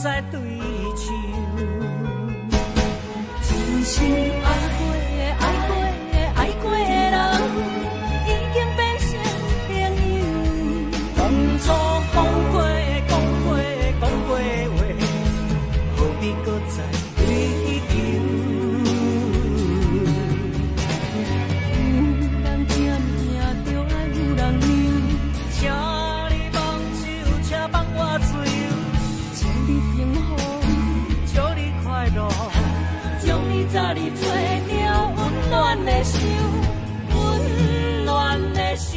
再追求。真心爱过的人，已经变成朋友。当初讲过话，何必搁再追求？有人正命就爱有人留，请你放手，请放我自由。祝你幸福，祝你快乐，将你早日做了温暖的手，温暖的手。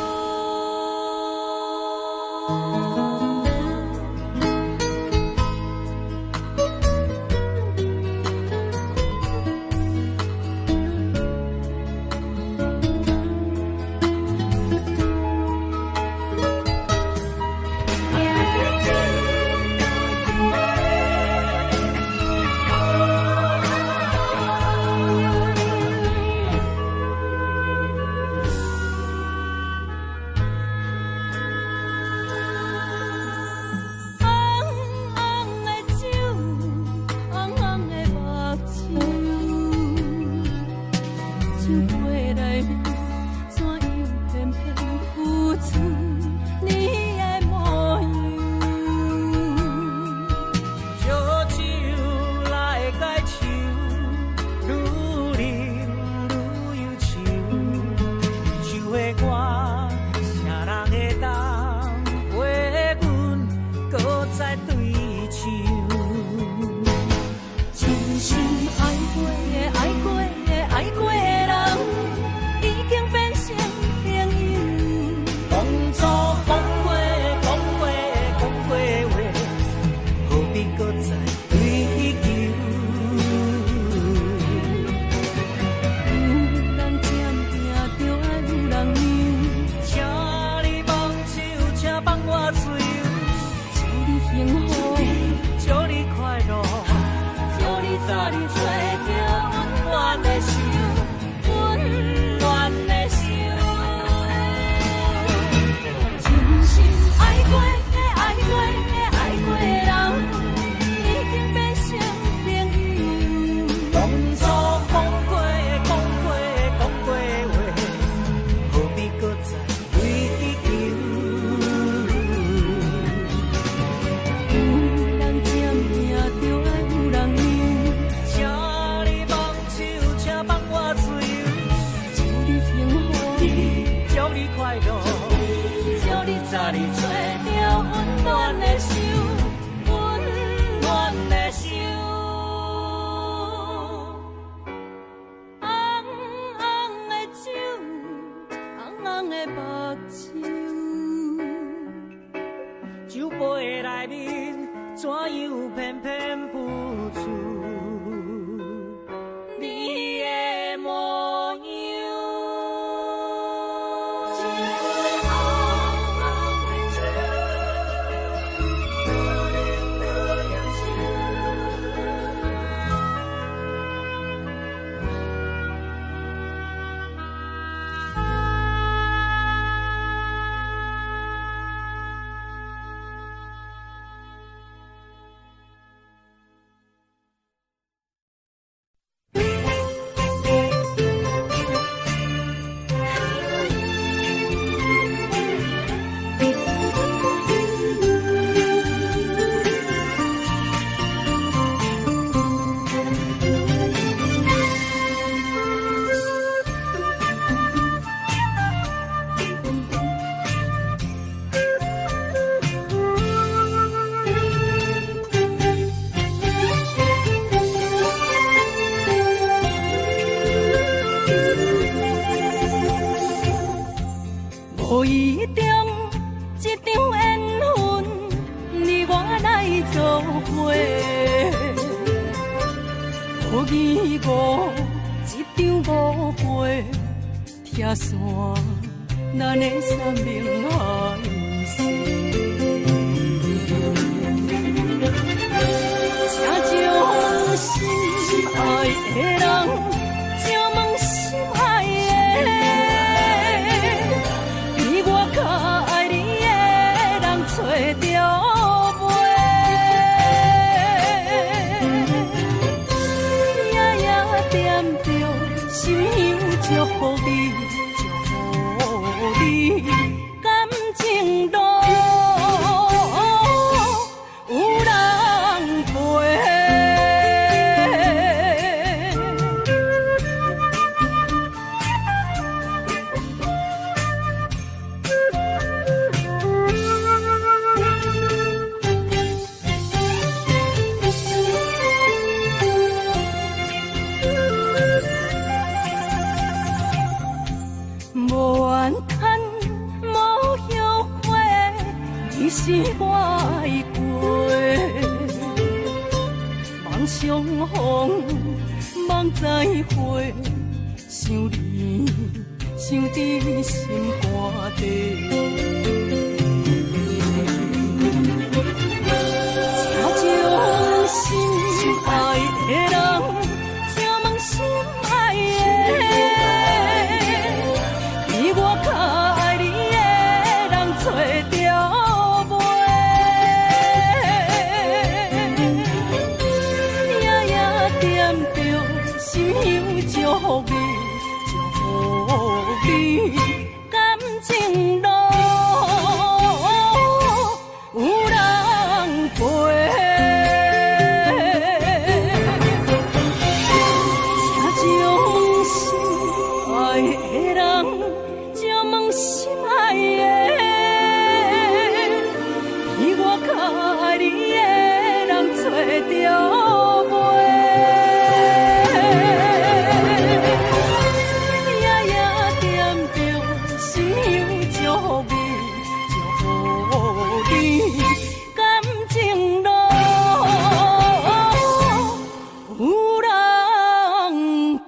酒杯内面怎样偏偏浮出你的模样？无意中一场缘分，你我来做伙。无义无一场误会，拆散咱的生命海誓。请将心爱的人。 找着是我爱过，梦相逢，梦再会，想你，想伫心肝底。这种心爱的人，这梦心爱的，比我较爱你的人找着袂。夜夜惦着，心犹祝福你，祝福你，感情路有人陪。这种心爱的人，这梦心爱的，比我较爱你的人找着袂。夜夜惦着，心犹祝福你，祝福你，感情路有人陪。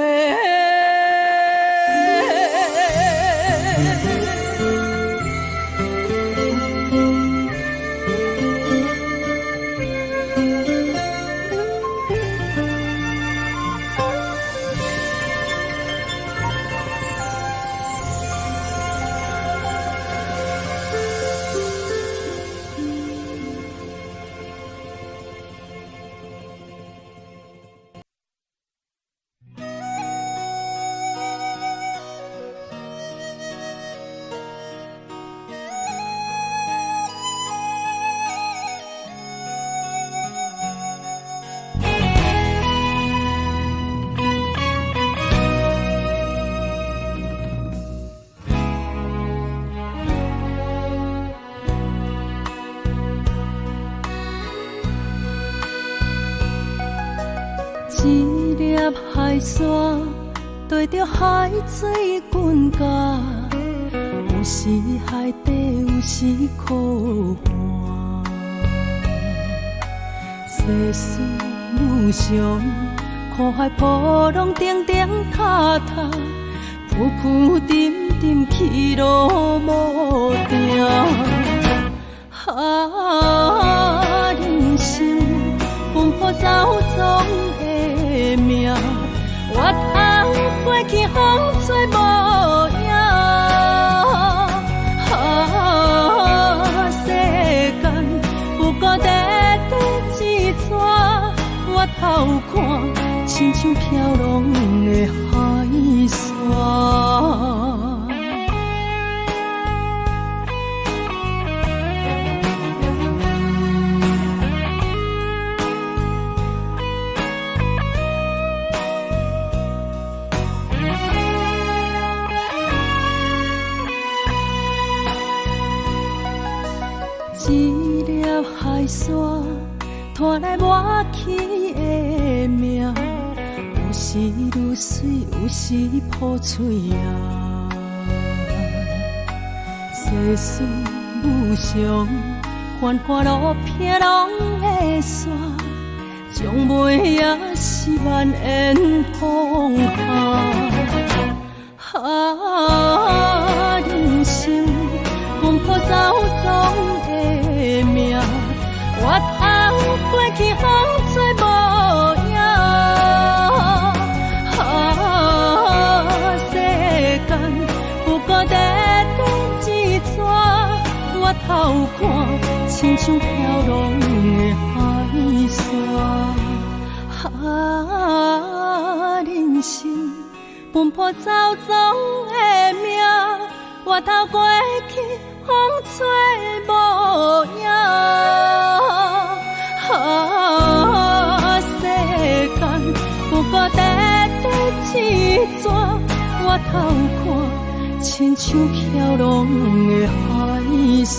一粒海沙对着海水滚甲，有时海底，有时苦寒。世事无常，苦海波浪鼎鼎塔塔，浮浮沉沉去路无定。人生奔波走总的命，越头过去风吹无影。世间有孤单的一逝，越头看亲像飘浪的海沙。一粒海沙拖来我去的命，有时如水，有时破碎啊。世事无常，繁华路偏拢会煞，将尾也是万缘风下。人生奔波走总的命，越头过去风吹无影。世间有孤单的一逝，越头看亲像飘浪的海沙。人生奔波走总的命，越头过去风吹无影。世间有孤单的一逝，越头看亲像飘浪的海沙。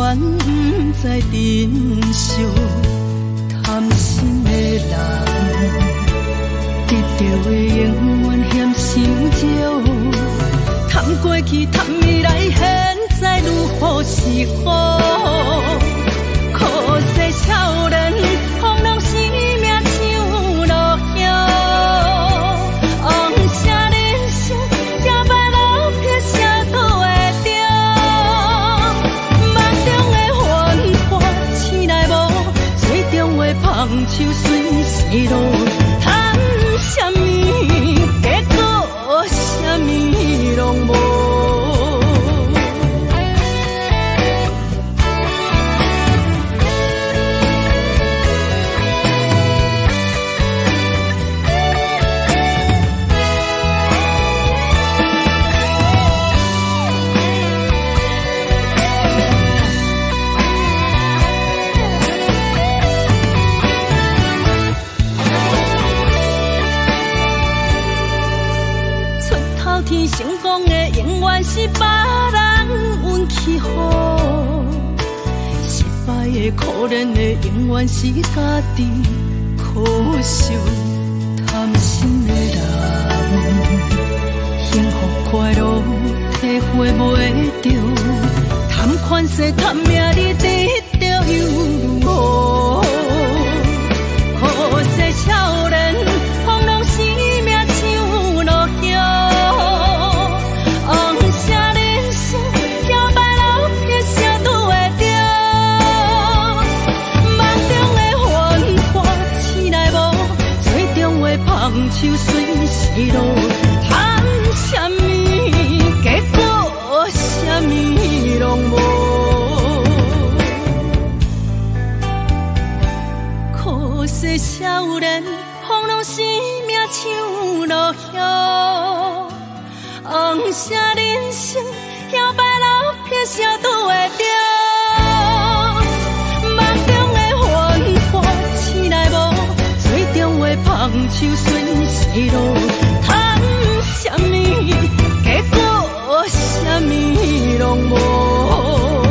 愿不知珍惜，贪心的人，得到的永远嫌伤少。贪过去，贪未来，现在如何是好？可惜少年，风浪生命像落叶，红色人生，也歹路撇啥都会着。梦中的繁华，醒来无，水中的芳树随时落。贪啥物，结果啥物拢无。天成功的永远是别人运气好，失败的可怜的永远是家己可惜。贪心的人，幸福快乐体会袂着，贪款势贪名利得到又如何？可惜少年，风浪生命像落叶。红树随时落，贪啥物，结果啥物拢无。可惜少年，风浪生命像落叶，红色人生，摇摆路撇啥都会着。芳树随时落，贪啥物，结果啥物拢无。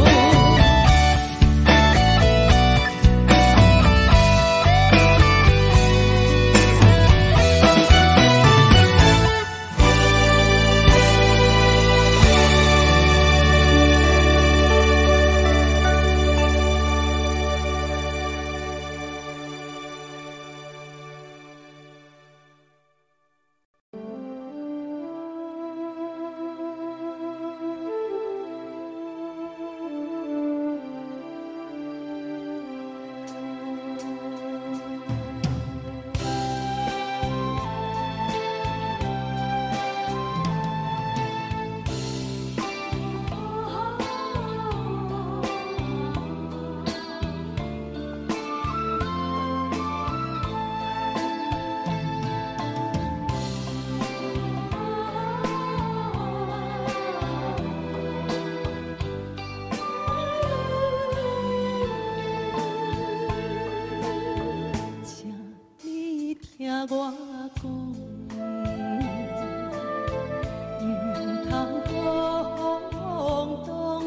我讲，由头空洞，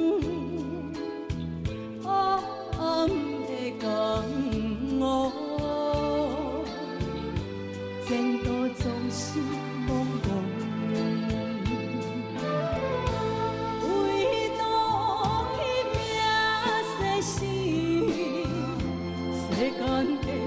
暗的江湖，前途总是茫茫。唯独去拼世事，世间的。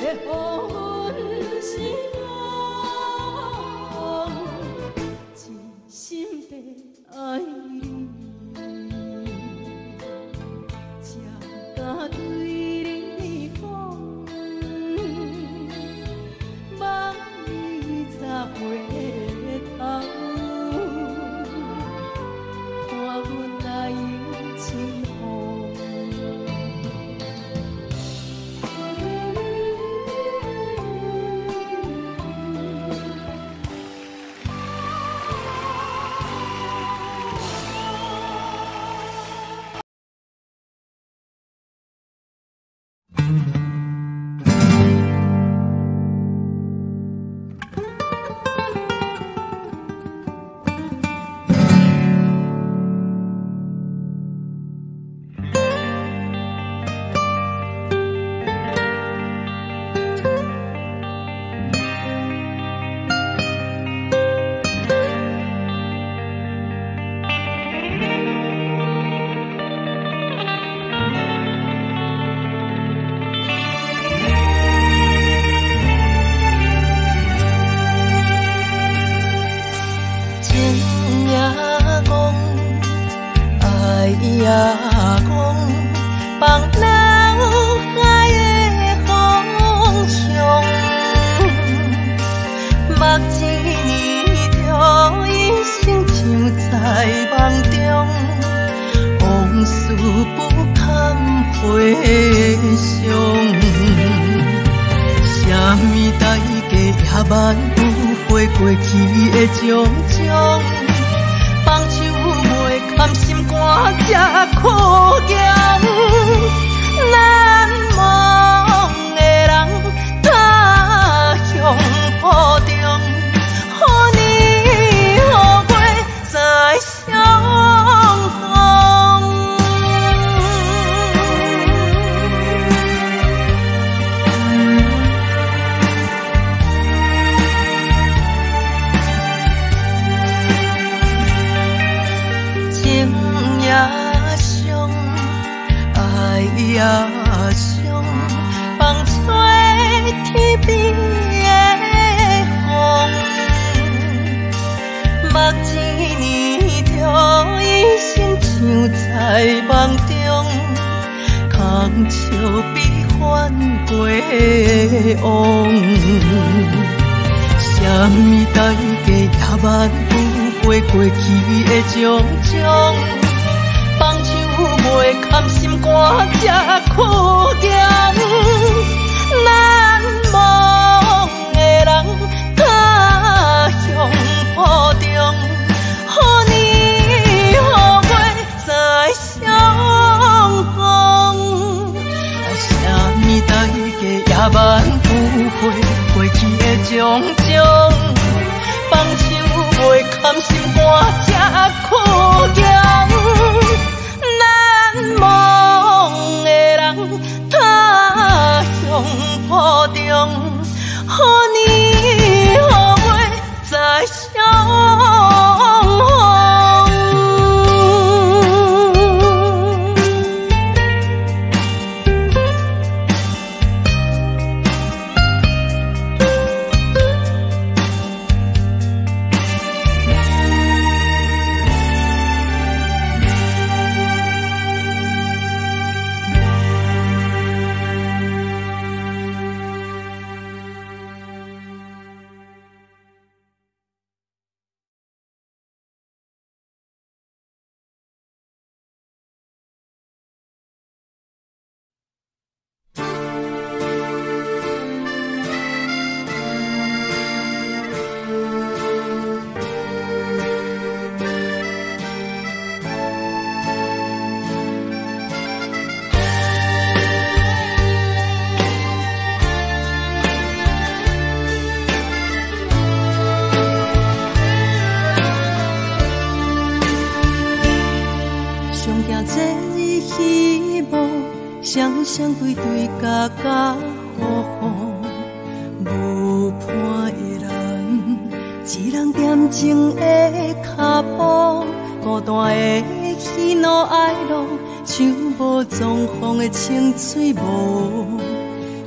双对对家家户户，无伴的人，一人恬静的脚步，孤单的喜怒哀乐，像无状况的清水无，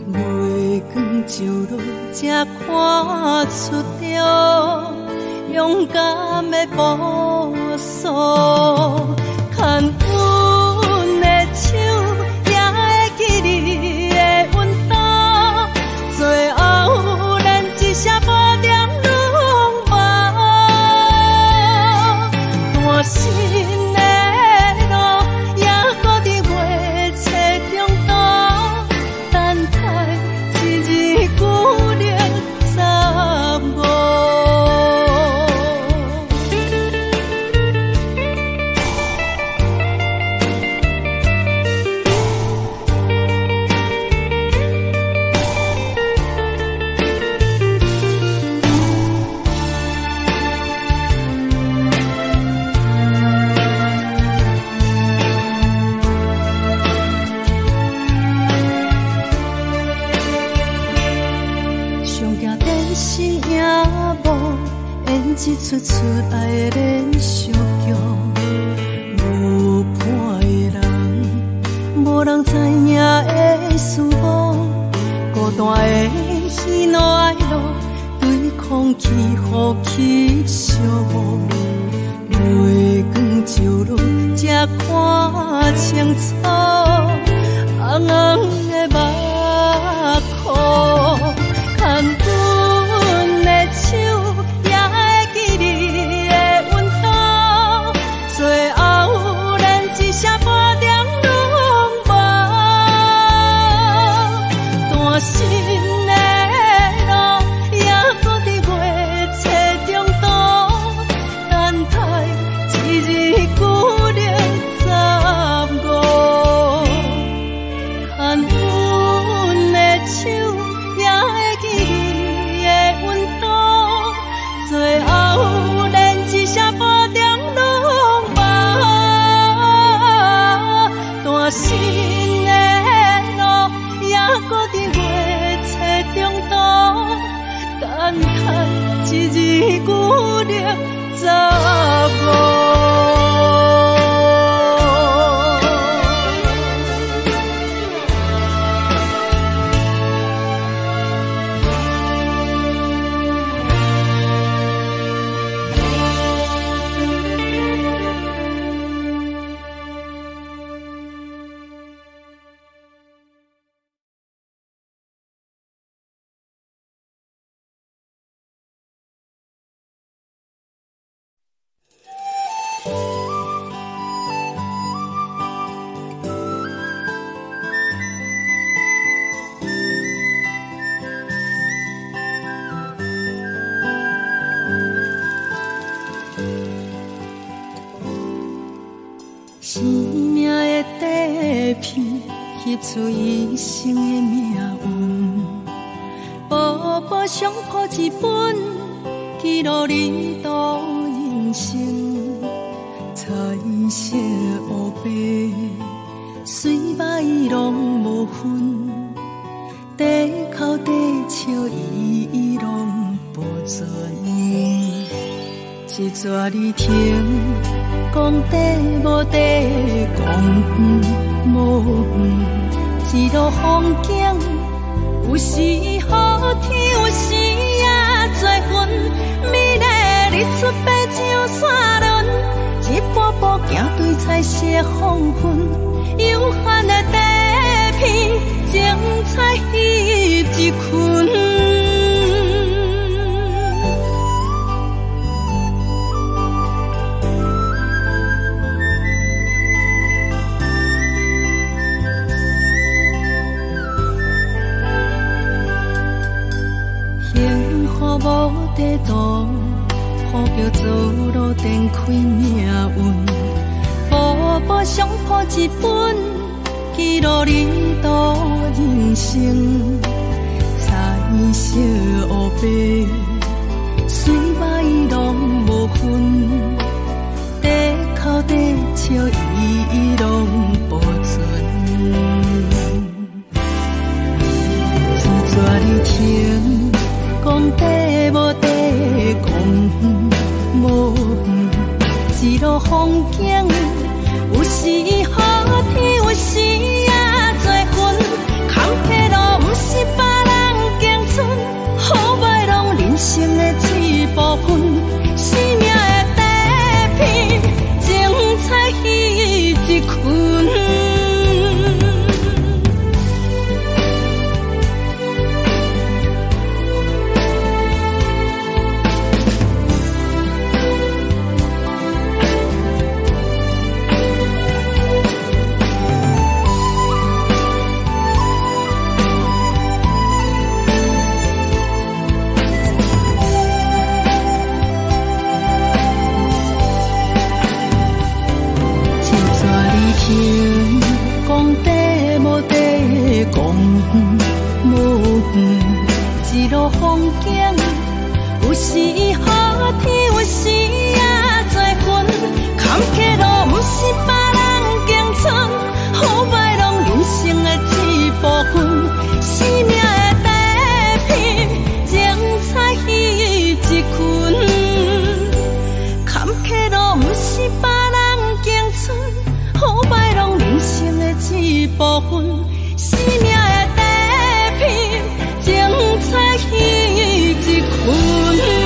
月光照落，才看出着勇敢的步数。牵阮的手，也会记你的温度。最后，连一声保重拢无。大心的路，也搁伫月色中度。等待一日旧历15。一出出爱的连续剧，无伴的人，无人知影的事无，孤单的喜怒哀乐，对空气予吸收。月光照落，才看清楚，红红的目眶，牵阮的手。最后，连一声保重拢无。单身的路，也搁伫月色中度。等待一日旧历15。牵阮的手，也会记你的温度。最后，连一声保重。大心的路，也搁伫月色中度。等待一日旧历15。生命的底片，翕出一生的命运。步步相谱一本，记录你度人生。彩色黑白，水歹拢无分。地哭地笑，伊拢保存。一撮你听。讲地无地，讲远无远，一路风景，有时好天，有时也多云。美丽日出爬上山仑，一步步行对彩色黄昏，有限的地片，精彩翕一群。无地图，呼叫走路展开命运。步步相谱一本，记录你度人生。彩色黑白，水歹拢无分。地哭地笑，伊拢保存。一撮你听。讲地无地，讲远无远，一路风景，有时好天，有时也多云。坎坷路不是风景，有时雨天，有时也在云。坎坷路不是别人经闯，好歹拢人生的一部分。生命的第一片，精彩彼一群。坎坷路不是别人经闯，好歹拢人生的一部分。生命的第一片，精彩彼一群。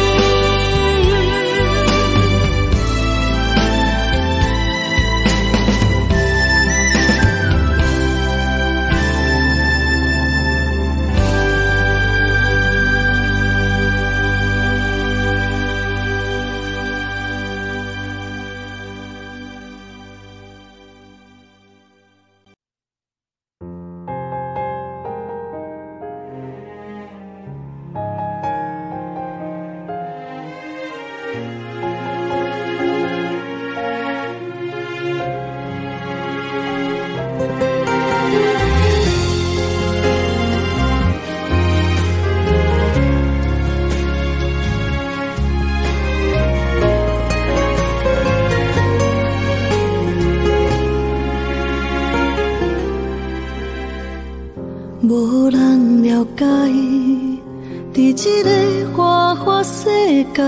无人了解，伫这个花花世界，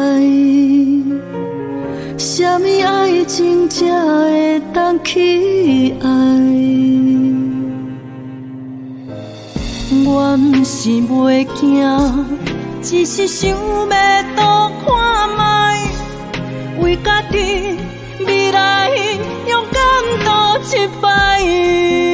什么爱情才会当去爱？我不是袂惊，只是想要多看卖，为家己未来勇敢多一摆。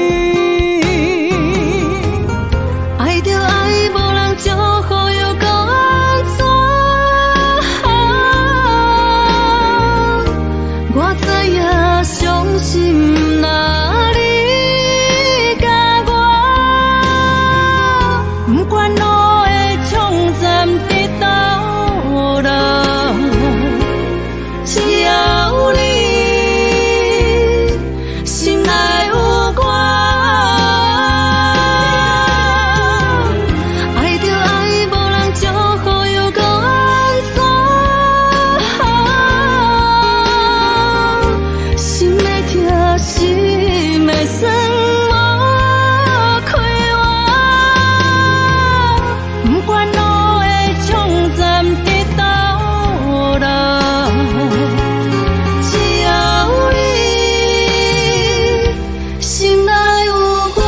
心哪里甲我，不管路的终站伫倒啦，只要你心内有我，爱就爱，无人祝福又搁安怎？心的酸无开我，不管路的终站伫倒啦，只要你心内有我。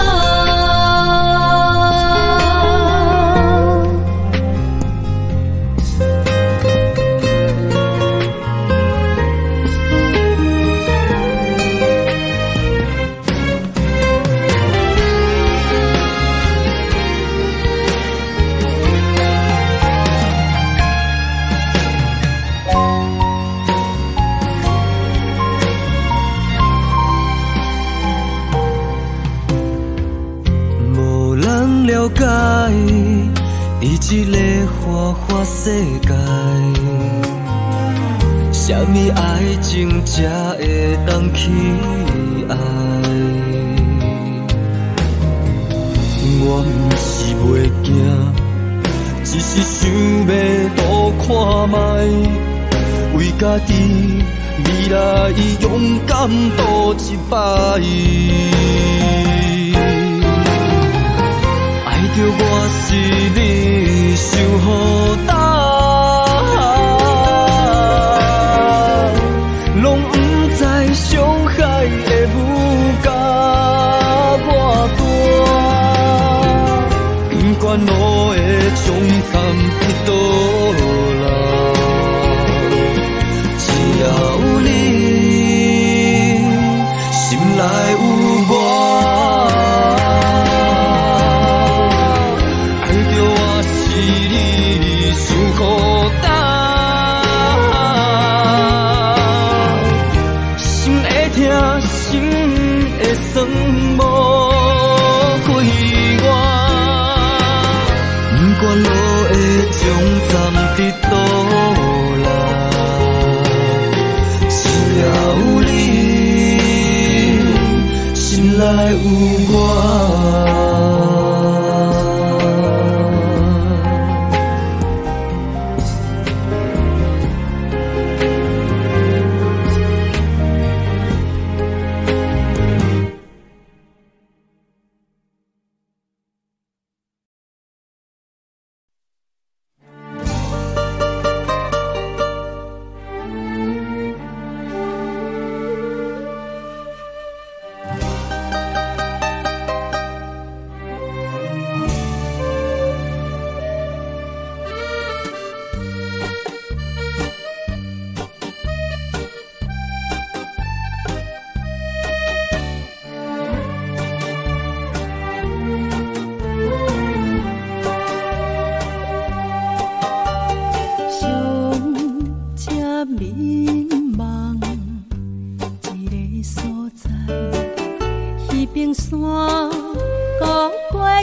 了解，伫这个花花世界，什么爱情才会当去爱？我不是袂惊，只是想要多看卖，为家己未来勇敢多一摆。着我是你想予答，拢不知伤害会有甲我大，不管路的终站伫倒啦，只要你心内有我。是你想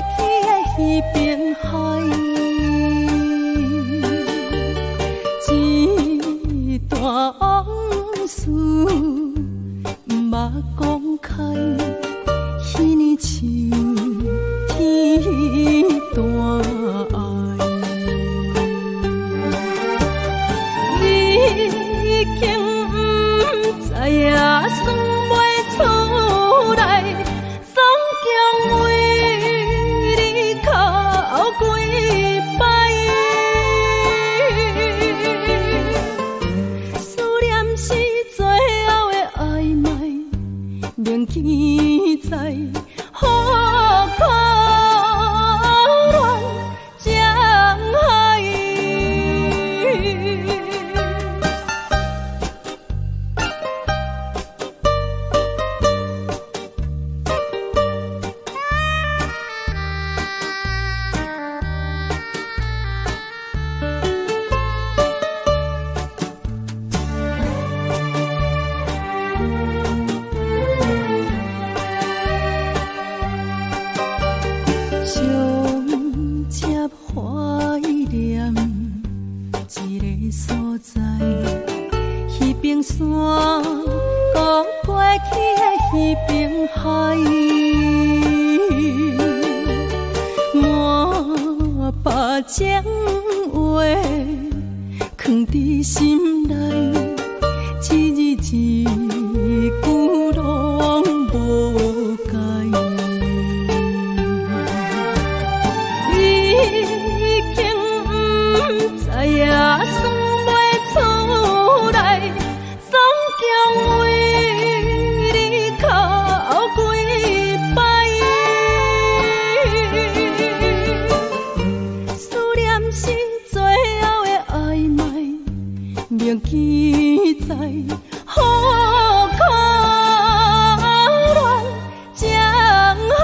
去的彼边海，一段往事毋捌讲开，彼年像天大爱。你已经不知影算袂出来，总共为你哭几摆。思念是最后的暧昧，铭记在好可恋江海。相接怀念一个所在，彼边山讲过去的彼边海，满把情话藏在心内，一字一句拢无改。已经不知影算袂出来，总共为你哭几摆。思念是最后的暧昧，铭记在好可恋江海。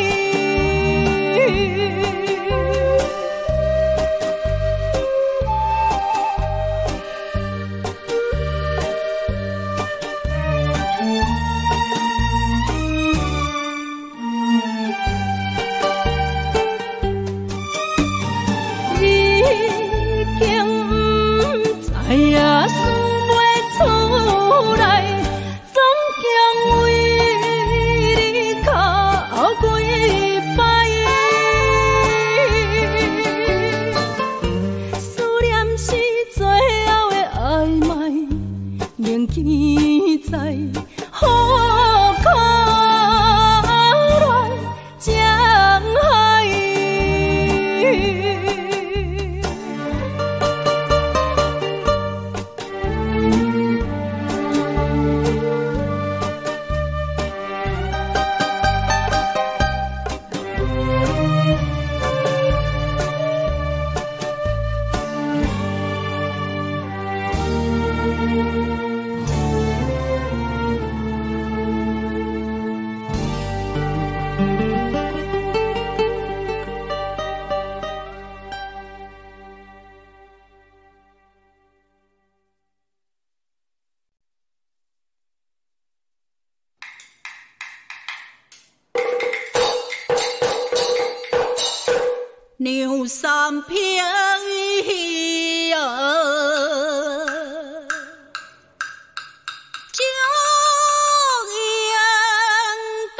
已经不知影算袂出来，总共为你哭几摆。思念是最后的暧昧，铭记在好可恋江海。 牛三平啊，江阳大，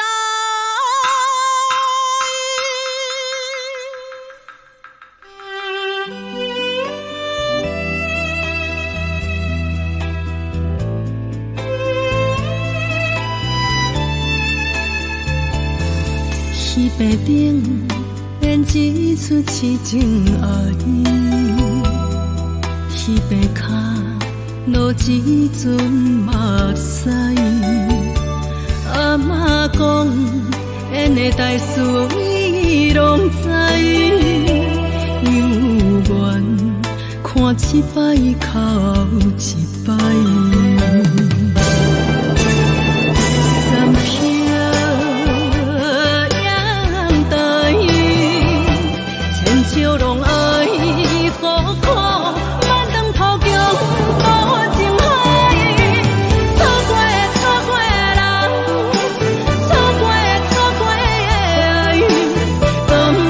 彼白顶编一出痴情爱意，彼白脚落一阵目屎。阿嬷讲，因的大事伊拢知，有缘看一摆哭一摆。笑容爱苦苦，满当头强无情海。错过人，错过的爱，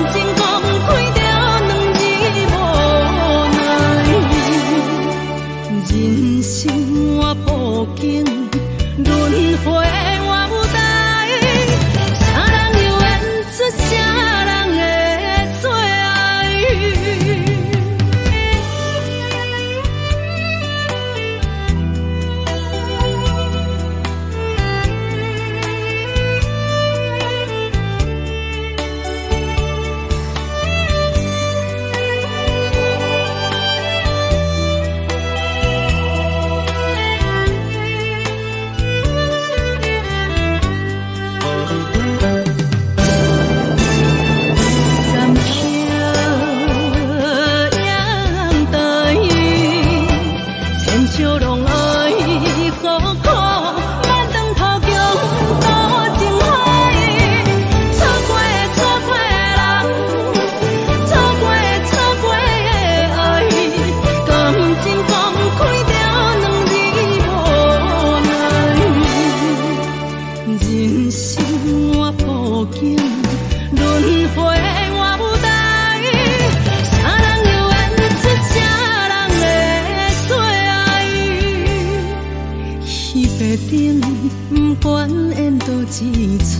一出，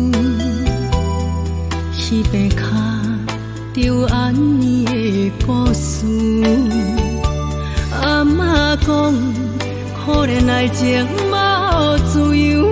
彼边脚着安尼的故事。阿嬷讲，可怜爱情无自由。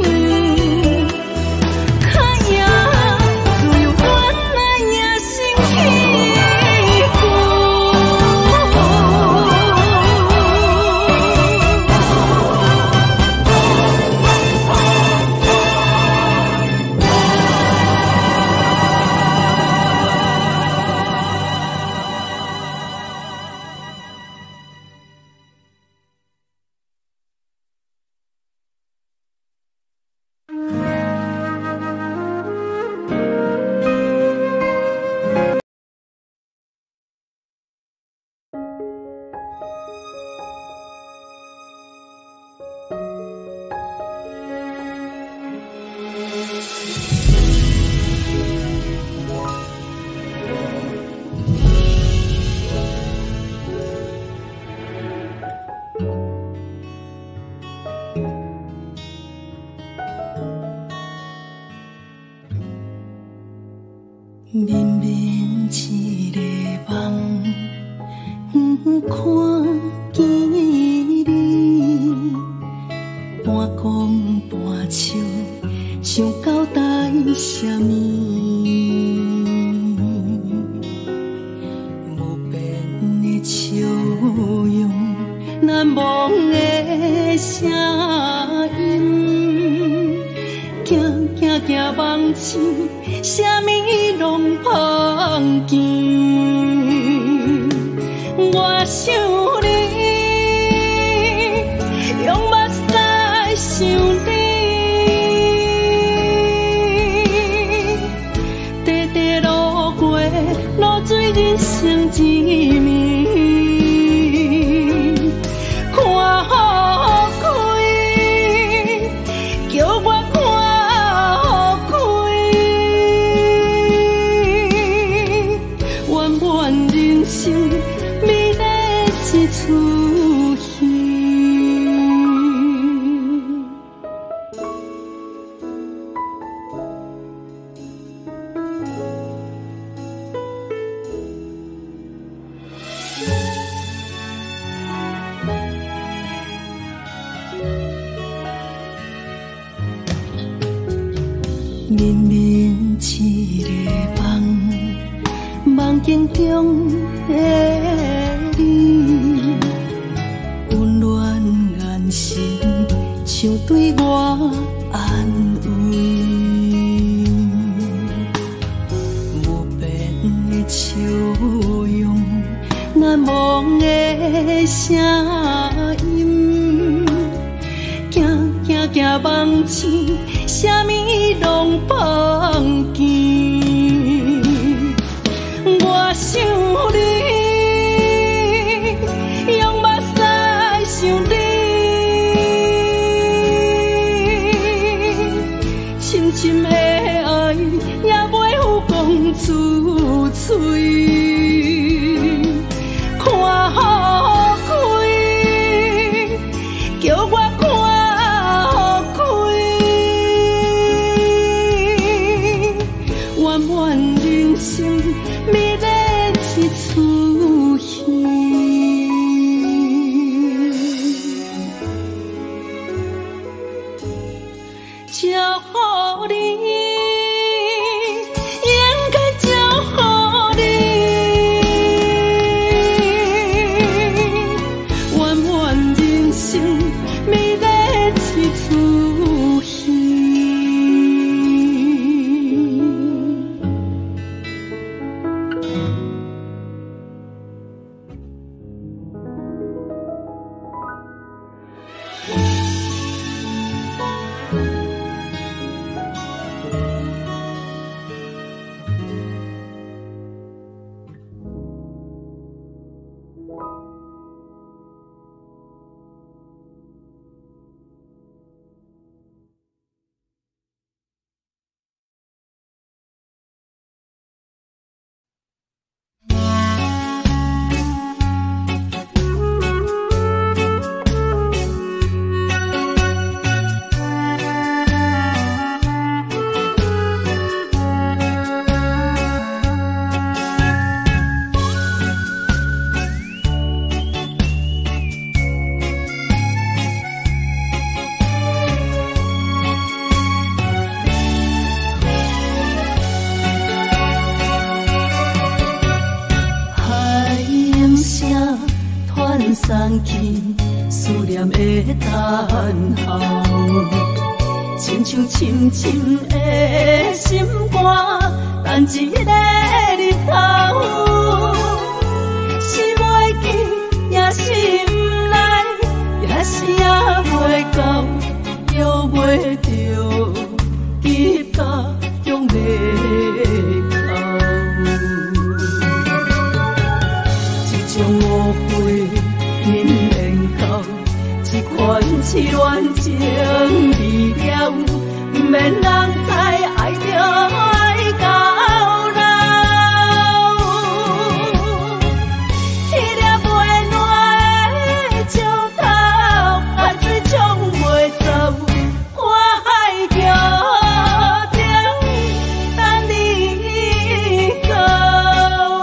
绵绵一个梦，不看见你，半讲半笑，想交代什么？无边的笑容，难忘的声音，行行行梦醒。什么拢碰见，我想你，用目屎想你，直直路过露水人生一面，看好开，叫我。美丽一出戏，绵绵一个梦，梦境中的你，温暖眼神，像对我安慰。无边的笑容，难忘的声音，行行行梦醒，什么拢碰见。我想你，用目屎想你，深深的爱也袂有讲出嘴，看好开，叫我看好开，圆满人生。美丽一出戏，交予你，应该交予你，圆满人生，美丽一出戏。 送去思念的等候，亲像深深的心肝，等一个日头。是袂记，也是不来，也是也袂到，又袂着，记到中袂口。这种误会因缘到，这款痴恋情离了，不免人知爱着爱到老。迄粒袂烂的石头，海水冲袂走，我海桥顶等你到。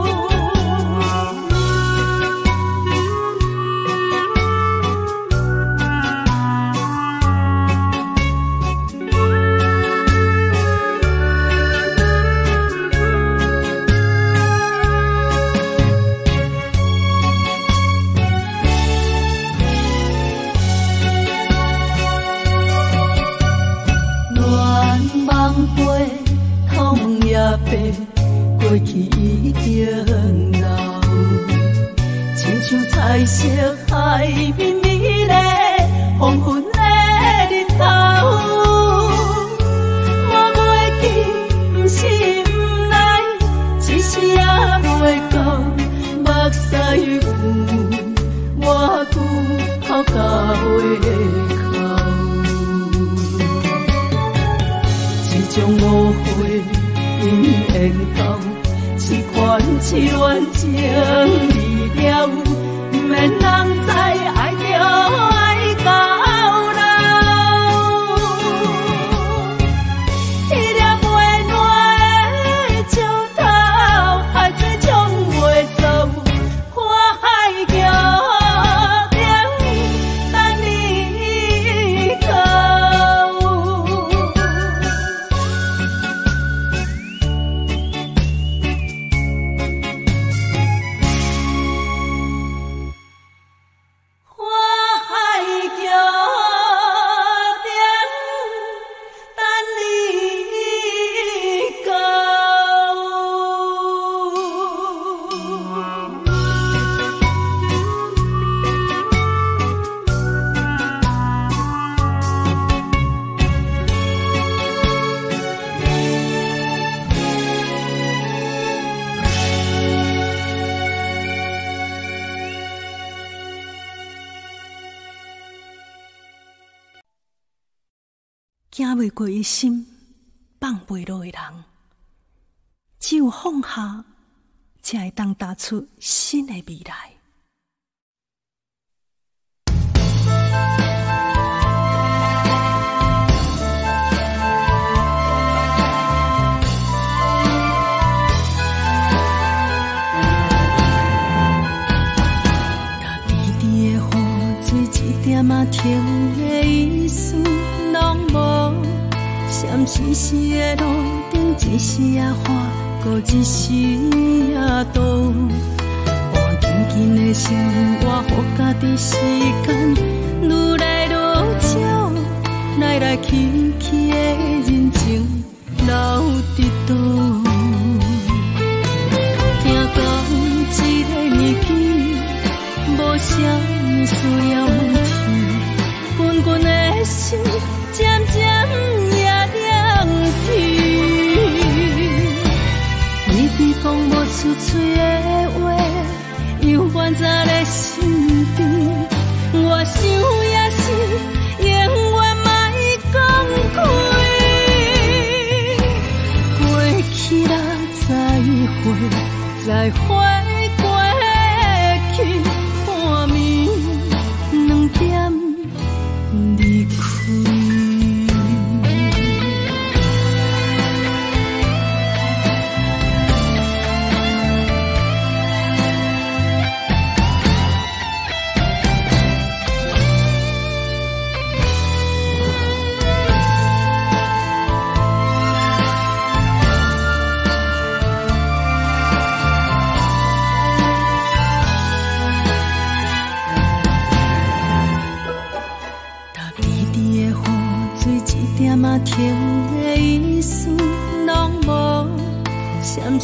过去已经老，亲像彩色海面美丽黄昏的日头。我袂记，不是不来，只是也袂到。目屎有我句口甲话口，这种误会因缘到，这款痴恋情离了，不免人知爱着爱到老。迄粒袂烂的石头，海水冲袂走，我海桥顶等你到。行袂过一心，放袂落的人，只有放下，才会当踏出新的未来。甲低低的雨水一点仔停的意思拢无，闪时时的路顶，一时也花，搁一时也倒。换紧紧的生活，予家己时间，愈来愈少，来来去去的人情留伫倒。听讲一个年纪，无啥物需要去，滚滚的心渐渐也凉去。你比讲无出嘴的话，犹原在咧心边。我想也是，永远莫讲开。过去啦，再会，再会过去，半暝2点离开。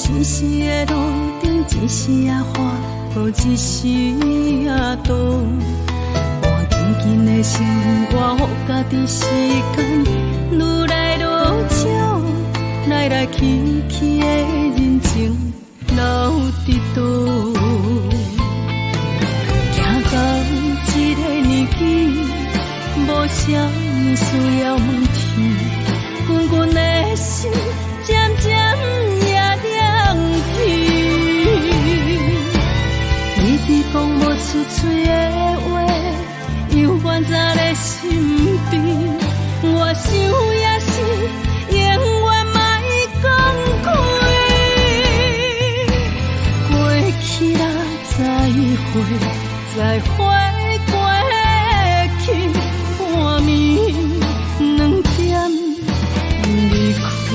一时的路顶，一时啊花，无一时啊倒。换紧紧的生活，予家己时间，愈来愈少，来来去去的人情留伫倒。行到这个年纪，无啥物需要问天，阮阮的心渐渐也凉去。一直讲无出嘴的话，犹原在咧身边。我想也是，永远莫讲开。过去啦，再会，再会过去，半暝2点离开。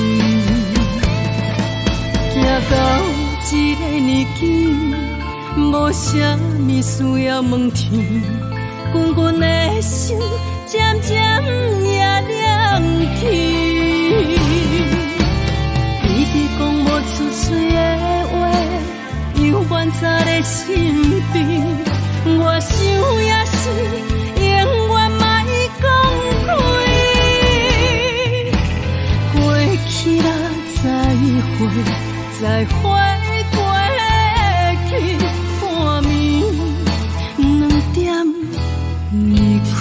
行到这个年纪，无啥物需要问天，阮的心渐渐也凉去。一直讲无出嘴的话，犹原在咧身边。我想也是，永远莫讲开。过去啦，再会，再会过去，半暝2点离开。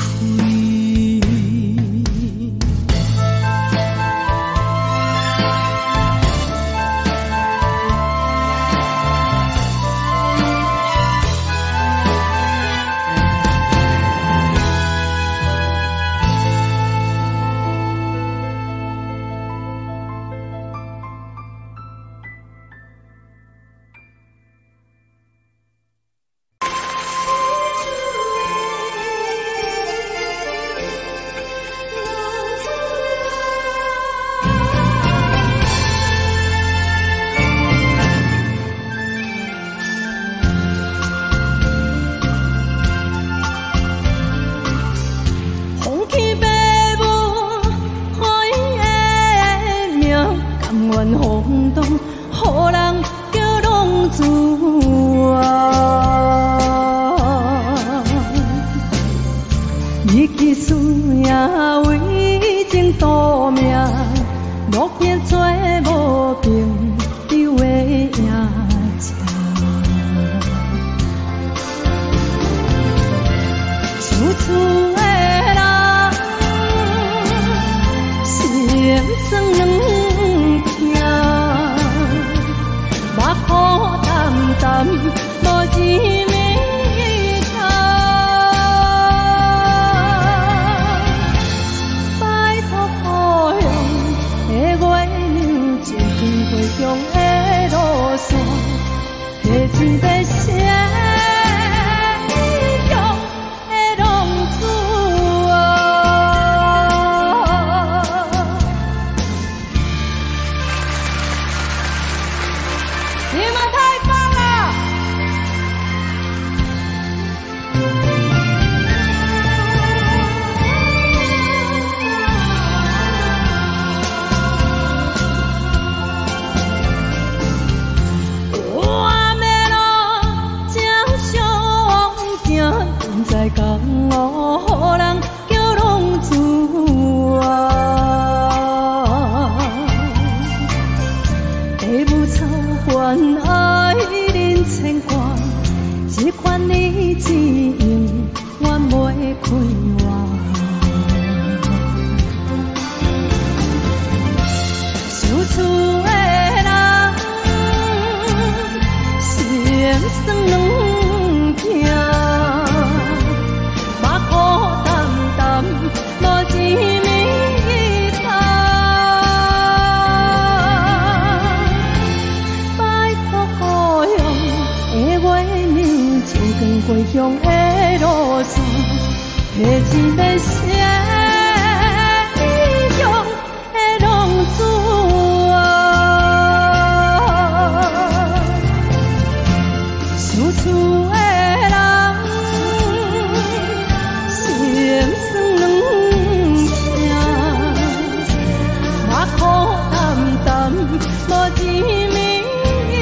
无一暝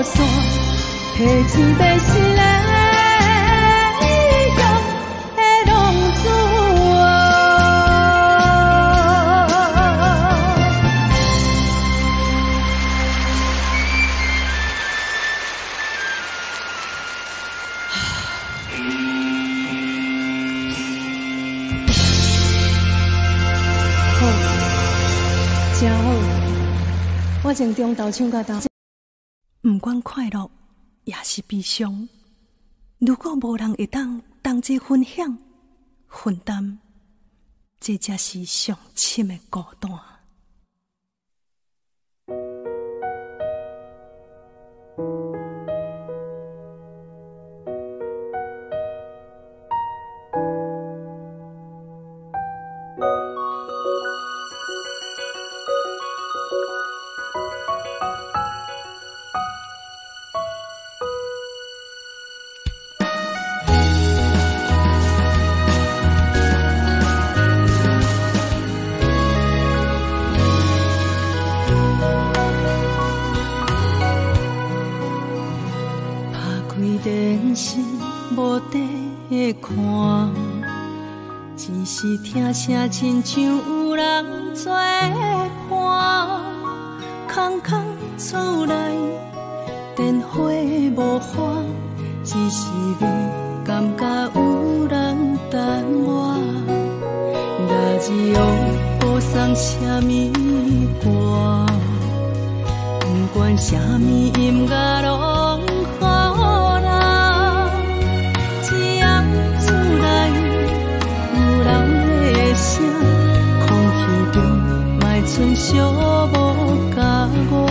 线，提钱买心的用的浪子真好，我从中昼唱到到，不管快乐也是悲伤。如果无人会当同齐分享、分担，这才是上深的孤单。电视无地看，只是听声亲像有人作伴。空空厝内电火无花，只是你感觉有人等我。若日后播送什么歌，不管什么音乐拢好。空气中卖剩寂寞甲我，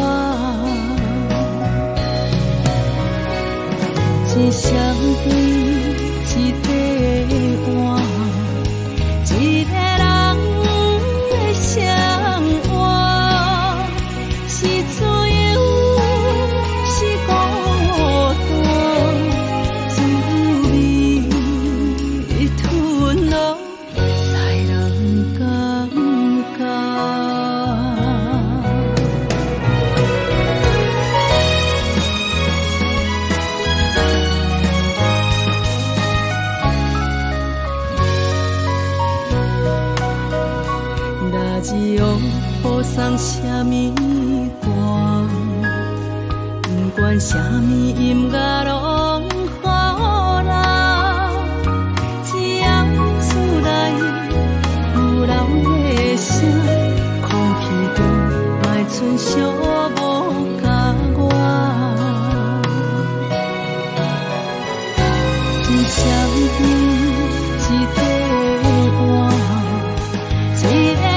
一双对一块碗，一个人的生活，是自由是孤单，滋味吞落。日后播送什么歌，不管什么音乐拢好啦。只要厝内有人的声，空气中卖剩寂寞甲我。一双对一块碗，一个。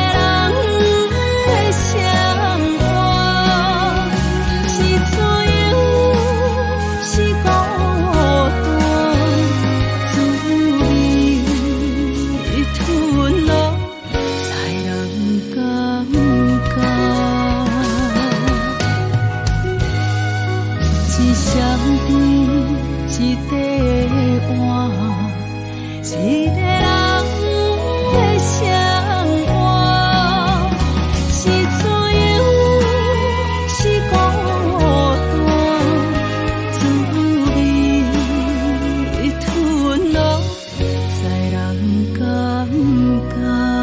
一块碗，一个人的生活，是自由是孤单，滋味吞落，在人感觉。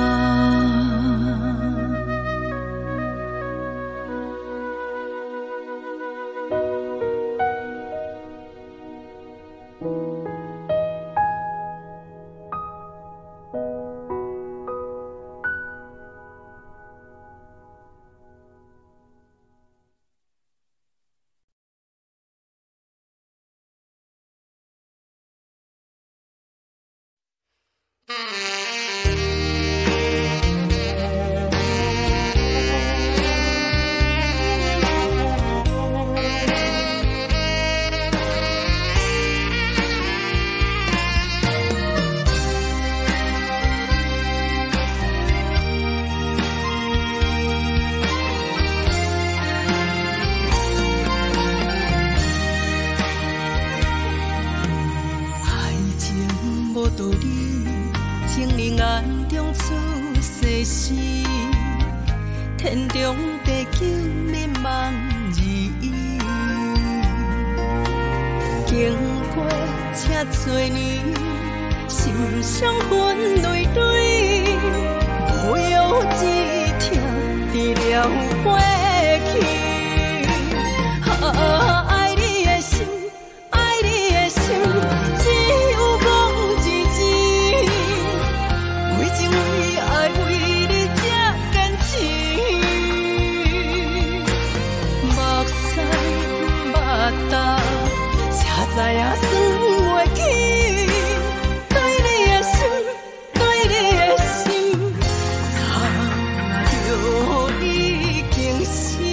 道理，情人眼中出世事，天中地久眠茫然。 经过这多年，心伤痕累累，无药止痛，治疗过去。爱你的心，爱你的心，只有讲一字，为情为爱为你才坚持。目屎目答，才知影算袂起。对你的心，对你的心，早就已经死。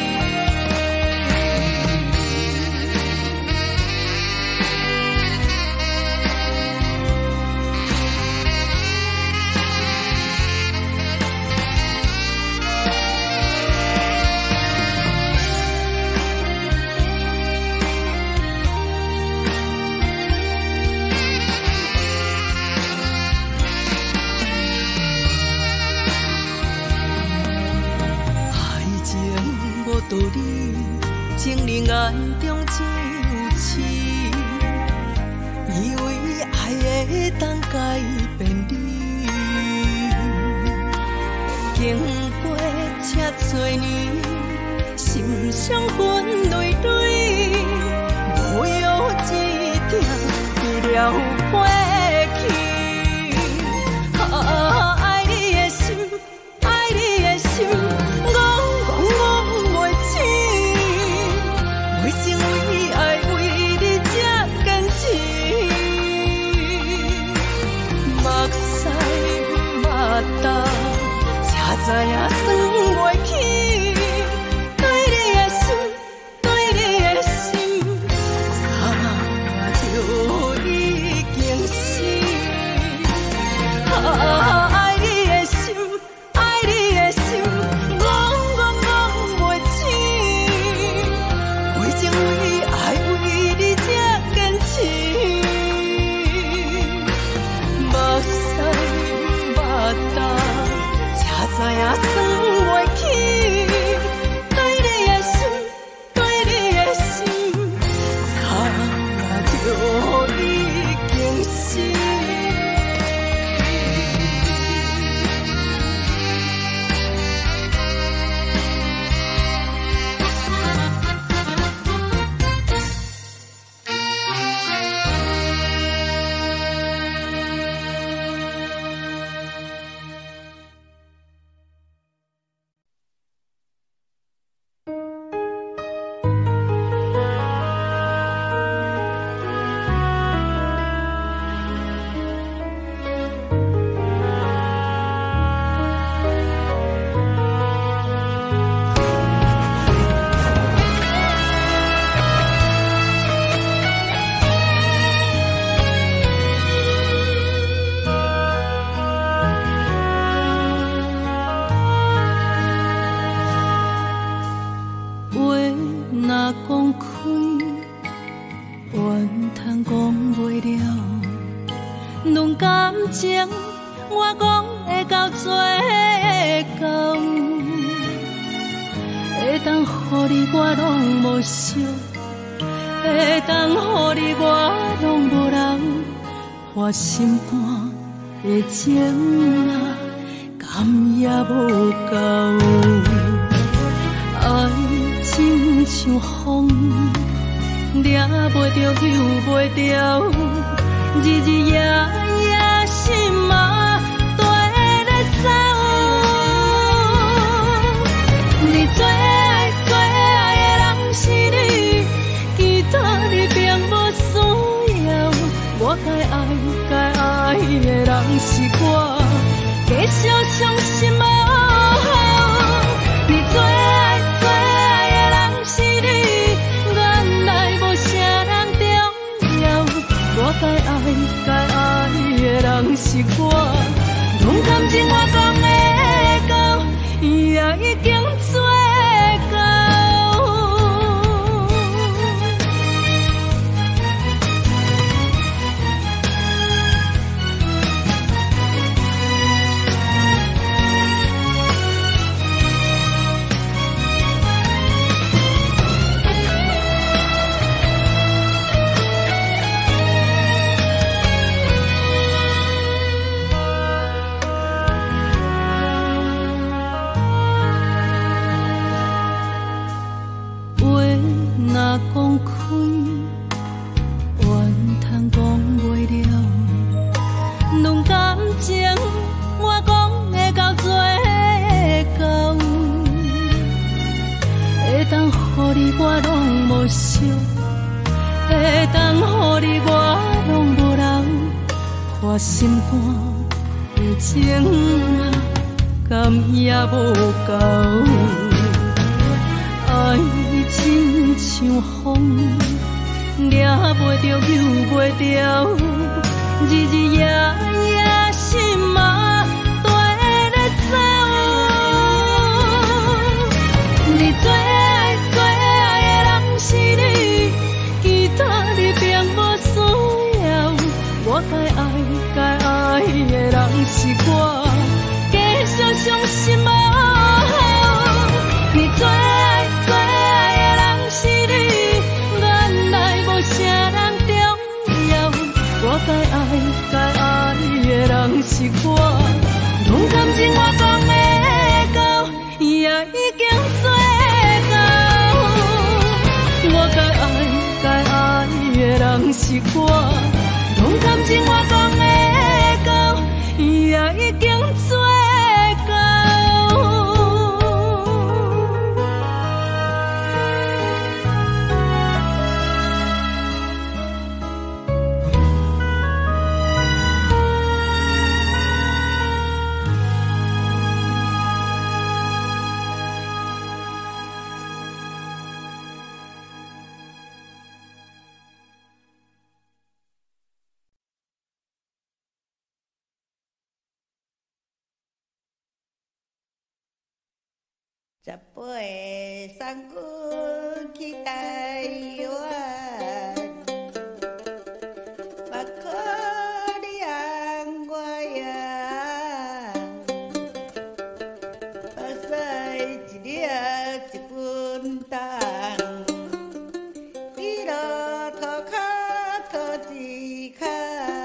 道理，情人眼中只有刺，以为爱会当改变你。经过这多年，心伤痕累累，无药止痛，治疗过去。爱你的心，爱你的心，为情为爱为你才坚持，目屎目答，才知影算袂起。对你的心，对你的心，早就已经死。爱你的心，爱你的心，讲袂清。为情为爱为你才坚持，目屎目答，才知影算袂起。对你的心，对你的心，早就已经死。我讲会到最后，会当予你我拢无惜，会当予你我拢无人，破心肝的情啊，甘也无够。爱情像风，抓袂着，救袂着，日日夜夜心啊跟咧走。你最爱的人是你，其他你并无需要。我该爱的人是我，继续相信无好。你最爱的人是你，原来无啥人重要。我该爱的人是我，拢感情我讲的到，也已经做到。 情，我讲会到最后，会当予你我拢无惜，会当予你我拢无人，看心肝的情啊，敢也无够。爱亲像风，抓袂着，救袂着，日日夜夜心嘛跟咧走。你最爱的人是你，其他你并无需要。我该爱的人是我，继续相信无好。你最爱的人是你，原来无啥人重要。我该爱的人是我，拢感情我讲会到，也已经做到。我该爱的人是我，拢感情我讲会到，也已经做到。 十八三姑去台湾，目可怜我呀，目屎一粒一分重，你落涂骹涂一骹。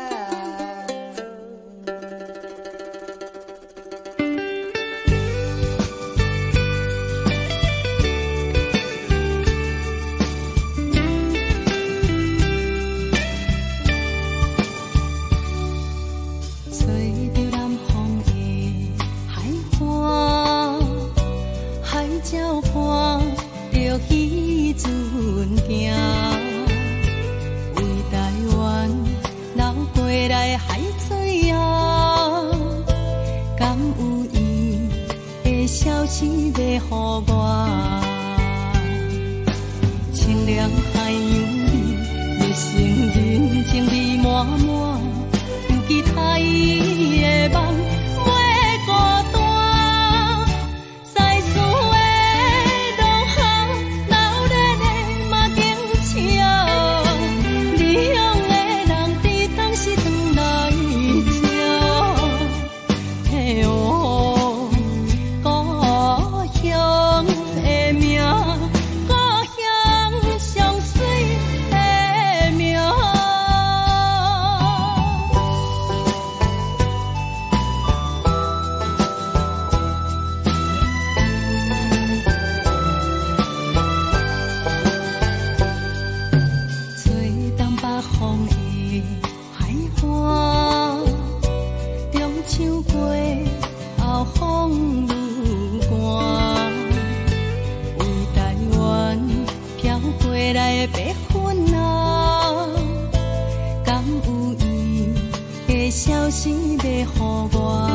鸟看着彼阵行，为台湾流过来的海水啊，敢有伊的消息要予我？清凉海洋里，热情人情味满满，有其他伊的梦。消息要予我，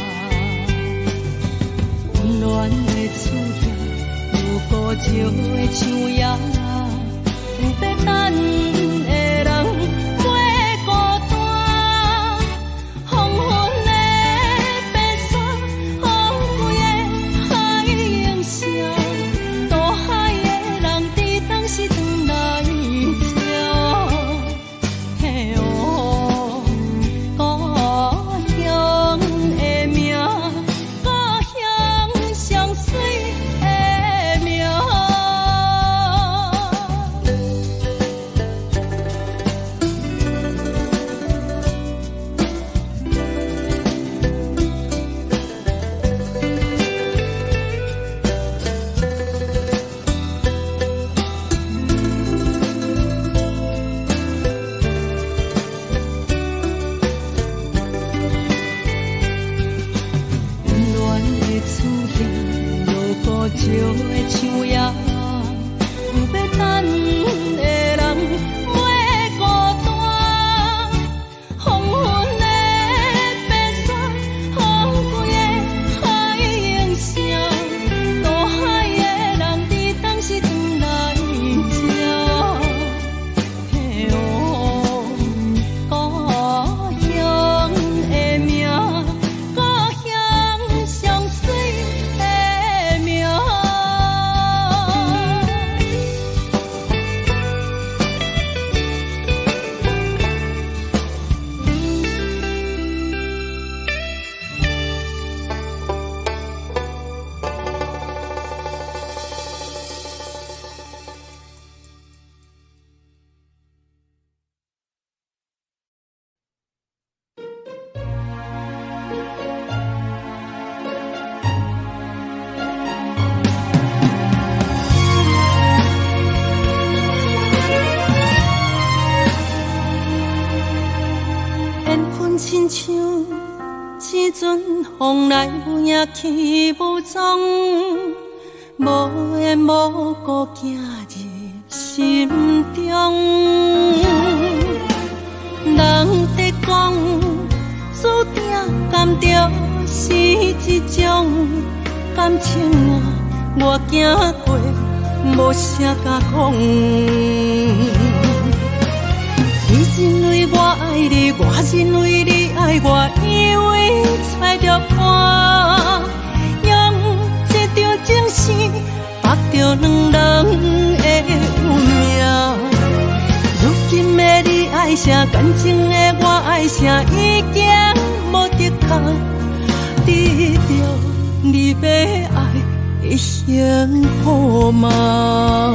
温暖的厝影，有孤寂的树叶，有要等的人过孤单。黄昏的白沙，风贵的海涌声，大海的人伫当时转来照。嘿哦。 石的树叶，有要等的人袂孤单。黄昏的白沙，风归的海涌声，大海的人伫当时转来这。嘿哦，故乡的名，故乡上水的名。缘分亲像一阵风来有影去无踪，无缘无故行入心中。人在讲，注定甘着是一种感情啊，我行过，无啥甲讲。你认为我爱你，我认为你爱我，以为揣着伴，用一场情事绑着两人的运命。如今的你爱啥，感情的我爱啥，已经无得靠，得着你要爱的幸福吗？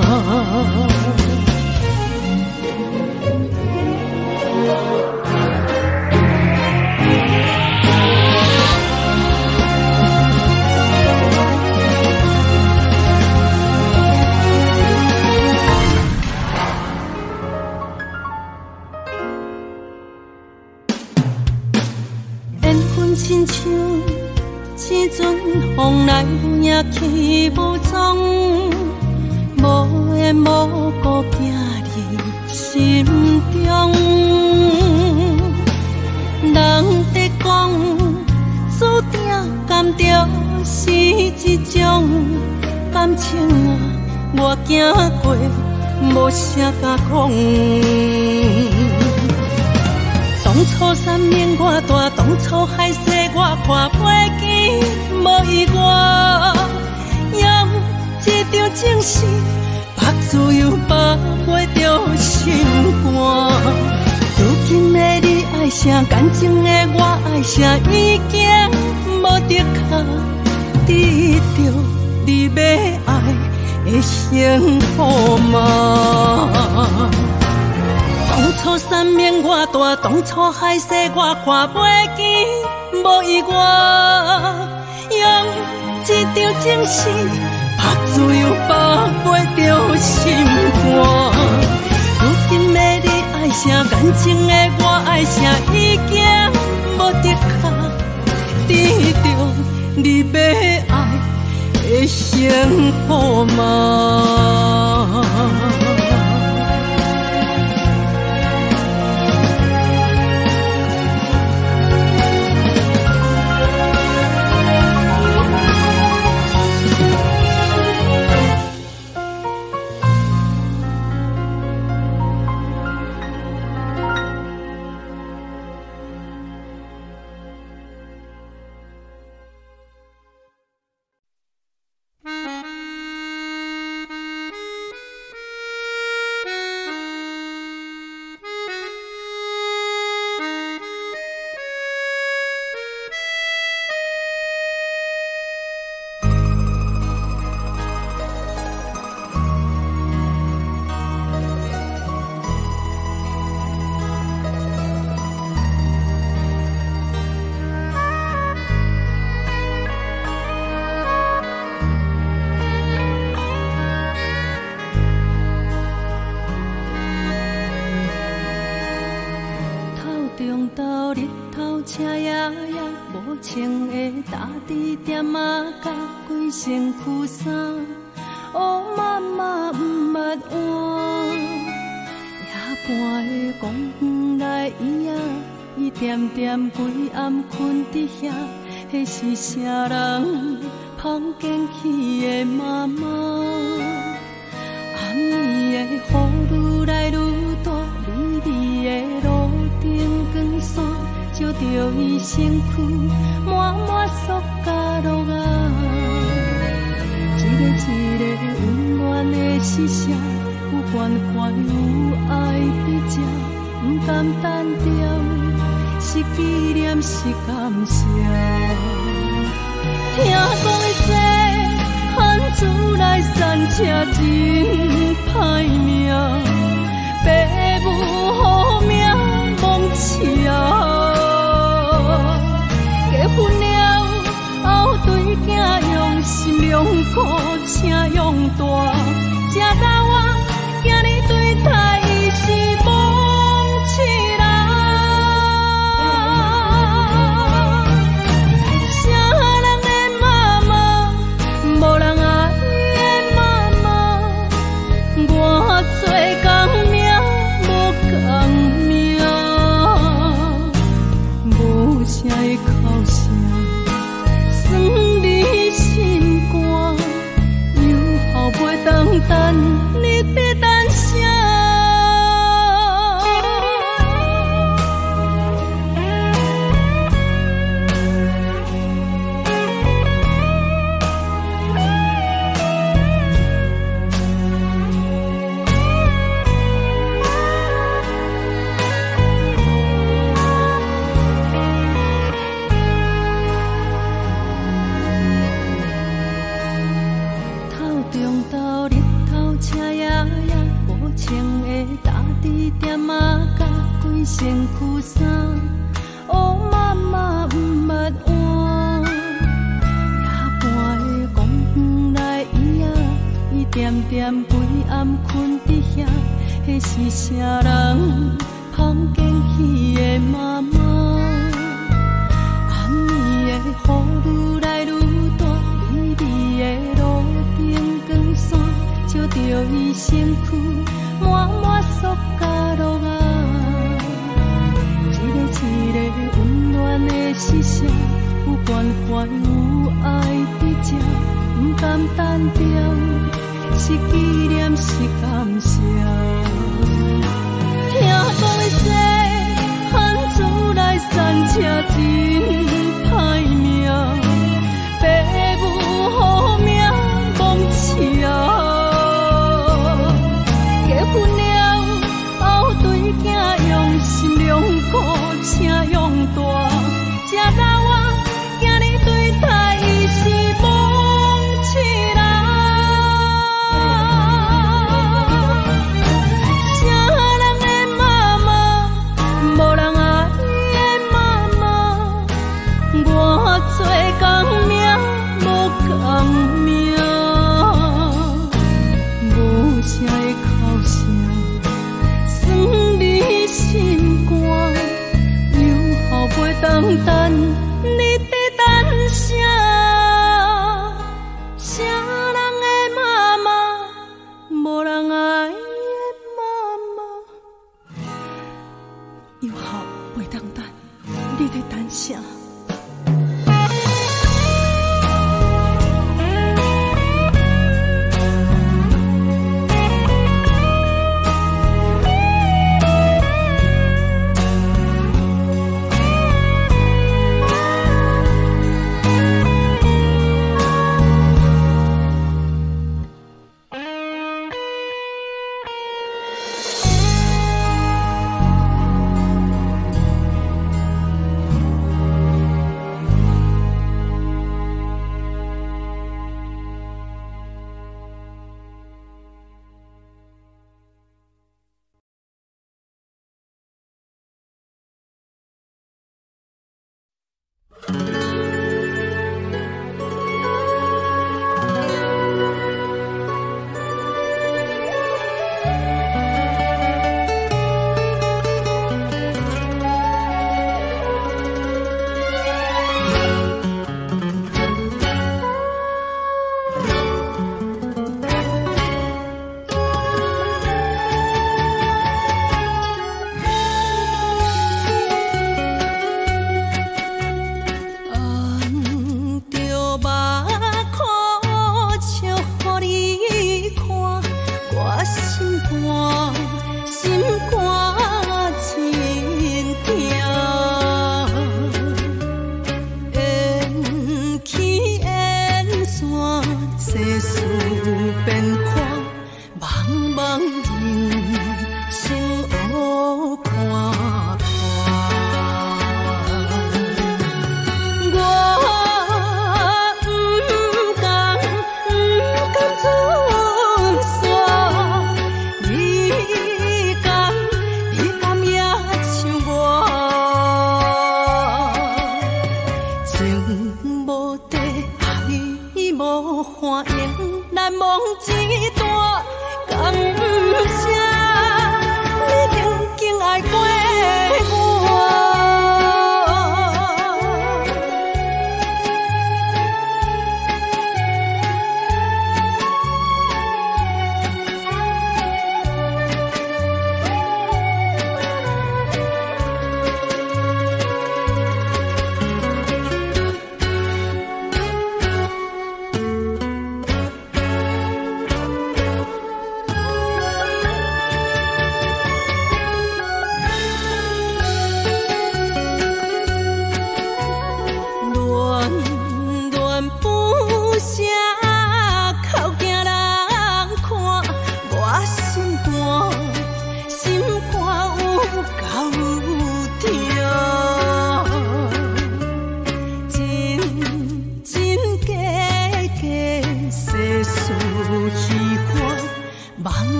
缘分亲像一阵风来有影去无踪，无缘无故行入心中。人在讲，注定甘着是一种感情啊，我行过，无啥甲讲。当初山盟我大，当初海誓我看袂记，无意外，用一场情事，绑住又绑袂着心肝。如今的你爱啥，感情的我爱啥，已经无得靠，得着你要爱的幸福吗？当初山盟我大，当初海誓我看袂记，无意外，用一场情事，绑住又绑袂着心肝。如今的你爱啥，感情的我爱啥，已经无得靠，得着你要爱的幸福吗？ 车爷爷无穿的打底店仔甲规身躯衫，乌妈妈毋捌换。夜半的公园内椅仔，伊点点规暗困伫遐，迄是啥人芳捡起的妈妈？暗暝的雨愈来愈大，微微的路灯光线照着伊身躯，满满塑胶落啊！一个温暖的视线，有关怀有爱伫这，不甘单调，是纪念是感谢。听讲的世汉子来散车真歹命，爸母好命忘笑。结婚了后对囝用心良苦，请用大，这老我今日对待伊是忘气人。啥人的妈妈，无人爱的妈妈，我做工命无工命，无啥的哭声，酸你心肝，以后袂当等你在等啥？身躯衫，乌妈妈毋捌换。夜半的公园内椅仔，伊点点规暗困伫遐，迄是啥人芳捡起的妈妈？暗暝的雨愈来愈大，微微的路灯光线照着伊身躯，满满塑胶落啊！一个温暖的视线，有关怀有爱伫这，不甘单调，是纪念是感谢。听讲的世汉子来散车真歹命，爸母好命忘笑。结婚了后对囝用心良苦，请用大，这老我今日对待伊是忘气人。啥人的妈妈，无人爱的妈妈，我做工命无工命，无啥的哭声，酸你心肝。袂当等你在等啥？啥人的妈妈，无人爱的妈妈，以后袂当等你在等啥？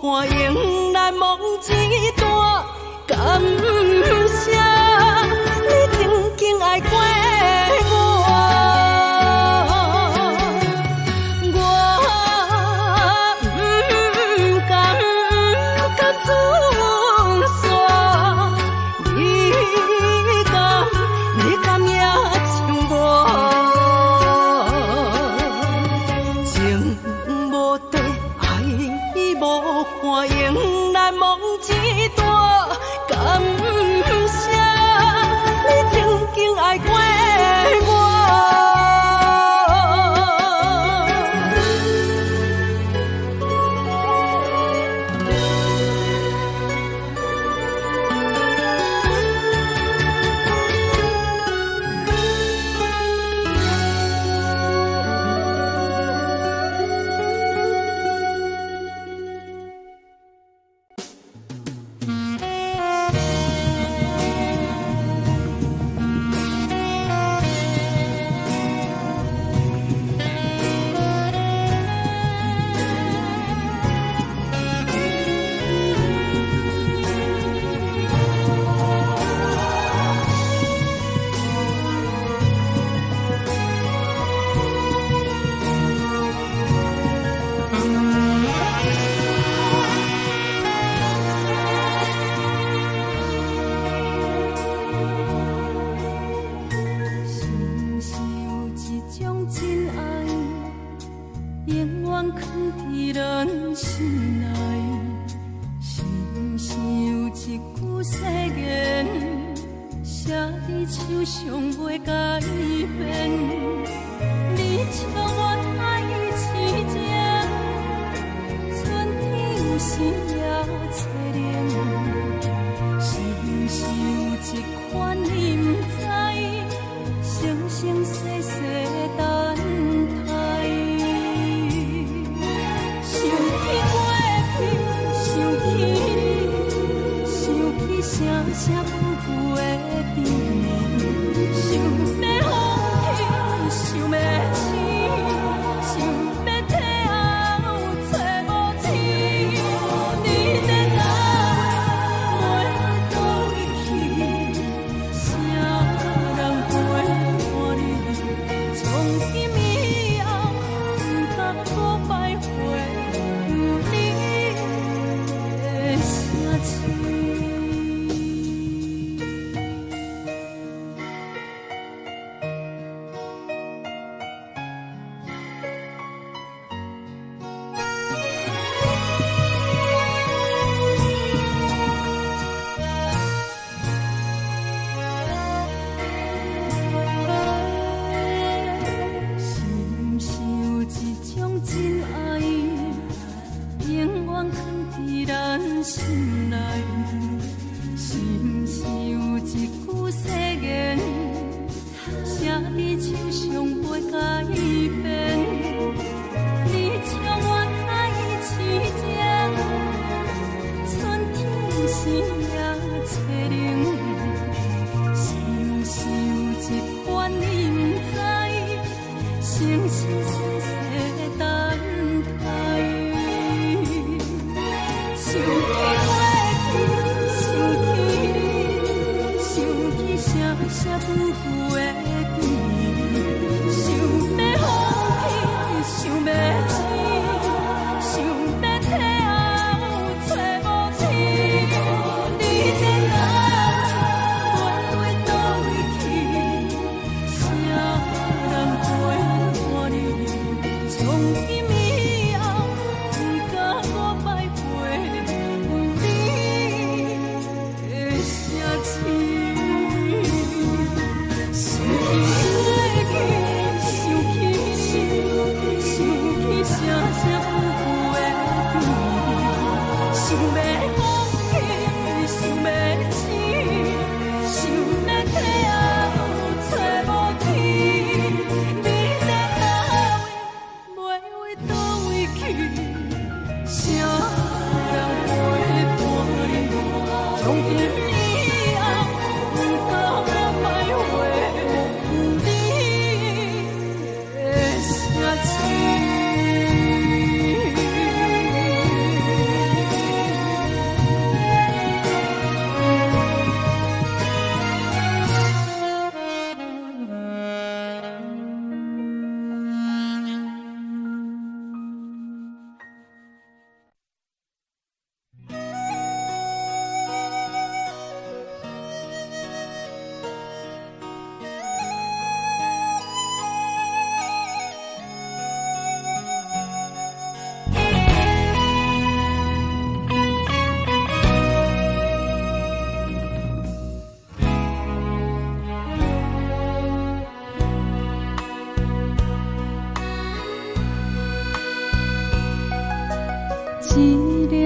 看迎来梦一段，感谢你曾经爱过我，我不甘自散，你甘也像我，情无地，爱无看，迎来梦一段，感谢你曾经爱过我。你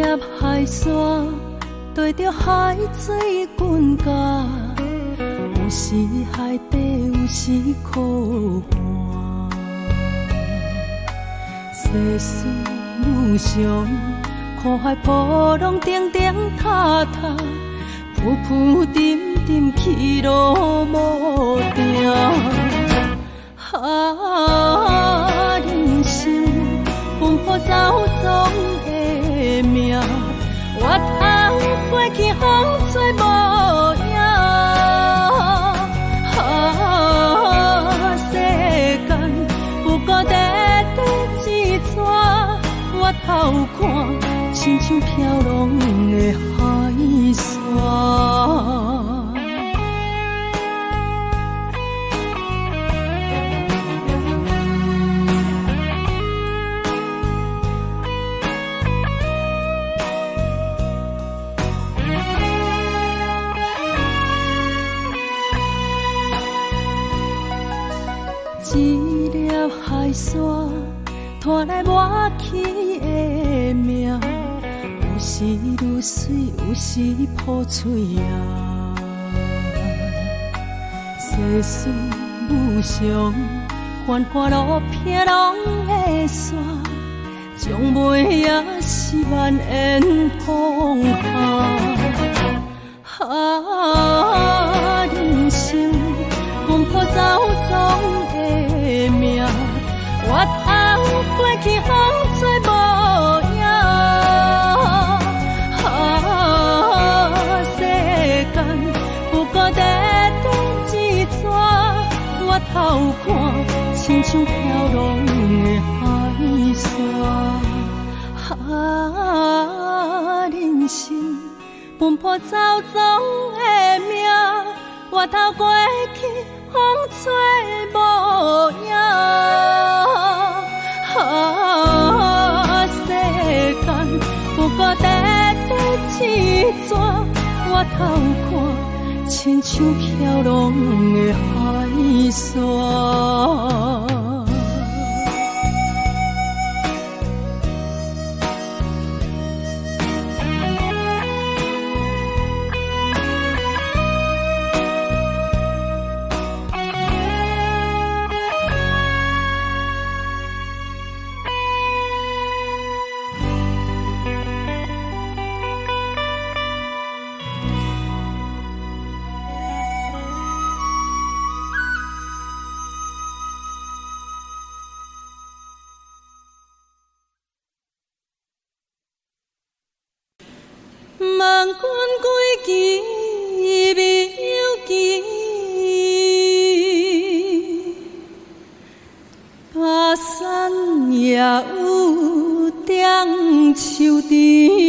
海沙，对着海水滚甲，有时海底，有时苦寒。世事无常，苦海波浪顶顶塌塌，浮浮沉沉，去路无定。人生奔波走总的命，我头过去风吹无影。世间不过短短一逝，我头看亲像飘浪的海沙。一粒海沙拖来我去的命，有时愈水，有时破碎啊。世事无常，繁华路偏拢会煞，将尾也是万缘风下。人生奔波走总的命，我头过去风吹无影。世间不过短短一逝，我头看亲像飘浪的海沙。人生奔波走总的命，我头过去风吹无影。世间不过短短一逝，我头看亲像飘浪的海沙。万军归期，未有期。巴山也有点秋枝，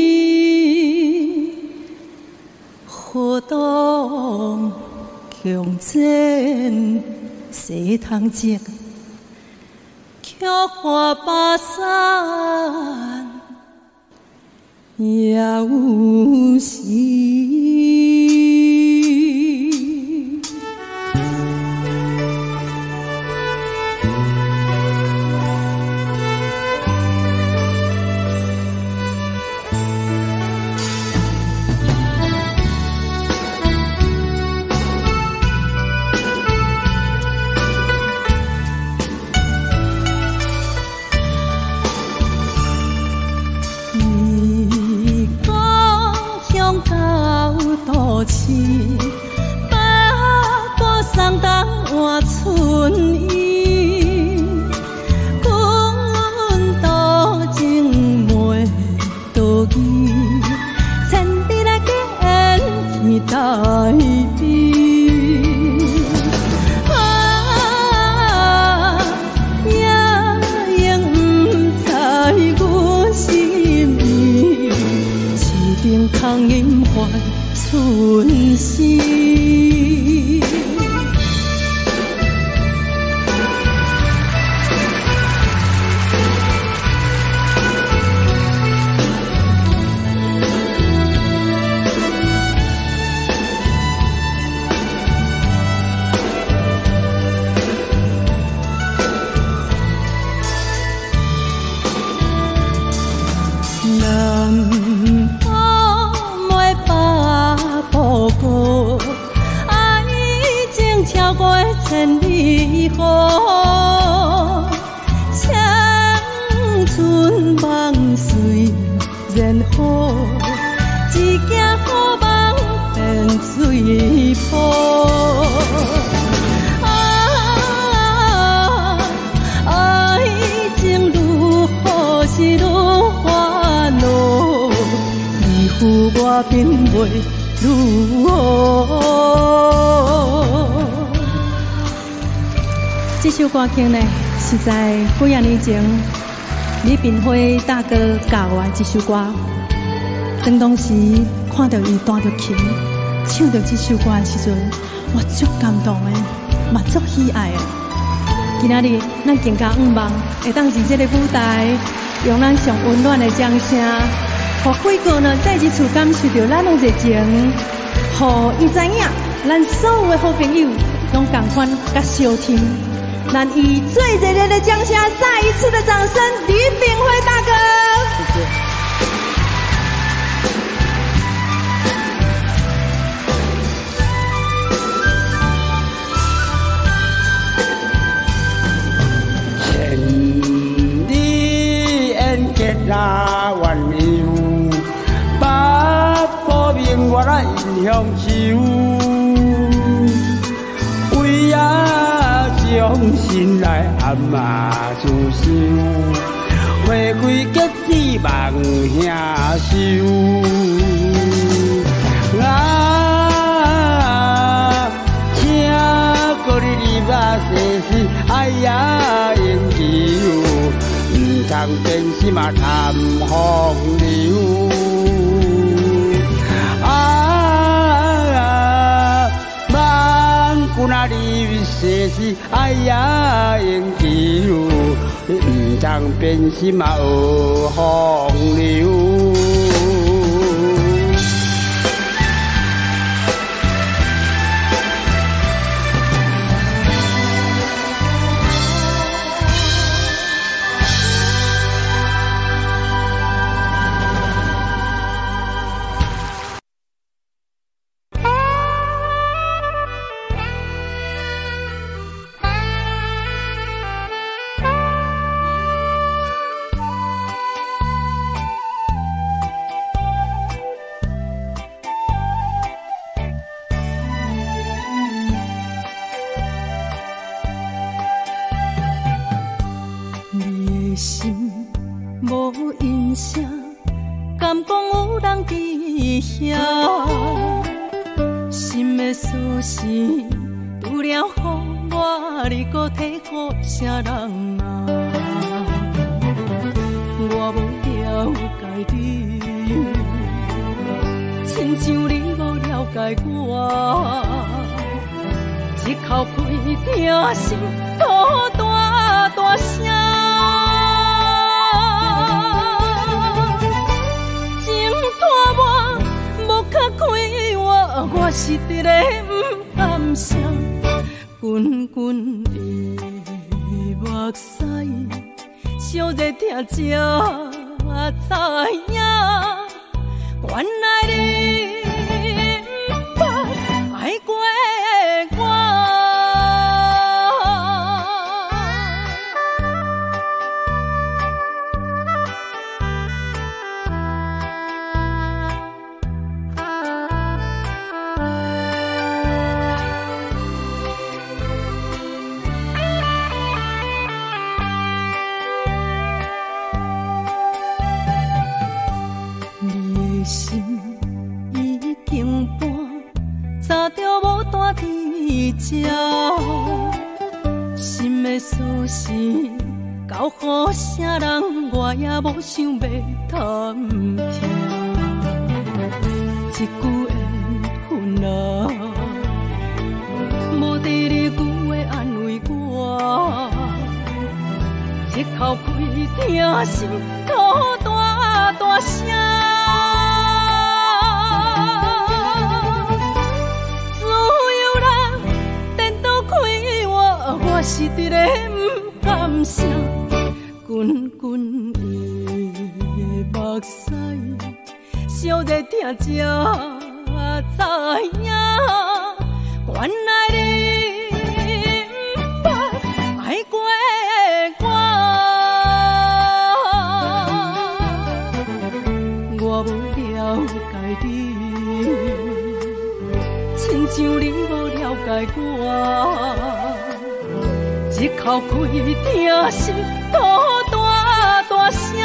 河东强剪西塘节，却看巴山。也有时，都市，把歌送东换春意，阮多情袂倒意，千里来见天代比。也用不知阮心意，一定空音换春时。南千里雨，青春梦随然好，一件好梦变水泡。爱情愈好是愈烦恼，依附我并袂愈好。这首歌曲呢，是在几啊年前李炳辉大哥教我这首歌。当时看到伊弹着琴，唱着这首歌的时阵，我足感动的，嘛足喜爱的。今仔日咱更加盼望会当伫这个舞台，用咱上温暖的掌声，互几个呢再一次感受到咱的热情，互伊知影，咱所有的好朋友拢同款甲相听。咱以最热烈的掌声，再一次的掌声，李炳辉大哥。谢谢。 那鸳鸯，把破面我来迎向手，为啊将心来暗嘛自想，花开结子望兄收。请各位你啊细细哎呀研究。常变心嘛谈风流，万古那里世事哎呀研究，唔常变心嘛学风流。 啥人啊？我无了解你，亲像你无了解我。一口气听心吐大大声，情拖磨无较快活，我是直个不甘心，滚滚的。目屎，烧热听才知影，原来你不捌爱过我。心的锁匙交予啥人，我也无想要探听。一句缘分啊，无第二句的安慰我。一口气听心吐大大声。我是直个不甘心，滚滚的目屎，烧热听才知影，原来你像你无了解我，一口气疼心吐大大声，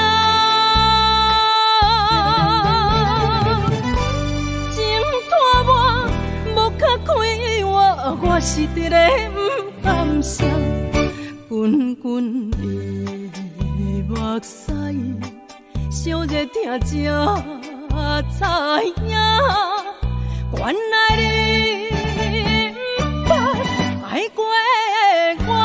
情拖我无较快活，我是直个不甘心，滚滚的目屎，烧热疼才知影，原来你不捌爱过我。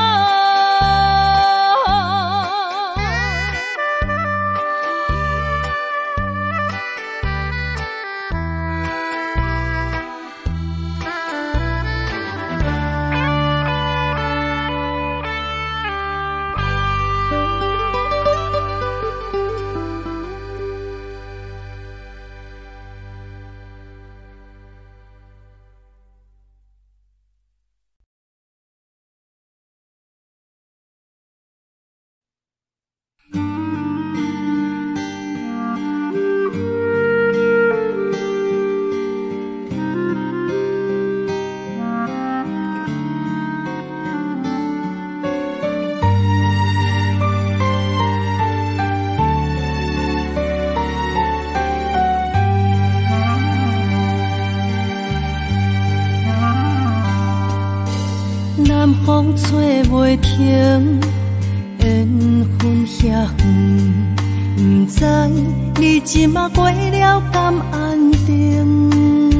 南风吹袂停，缘分遐远，不知你即马过了敢安定？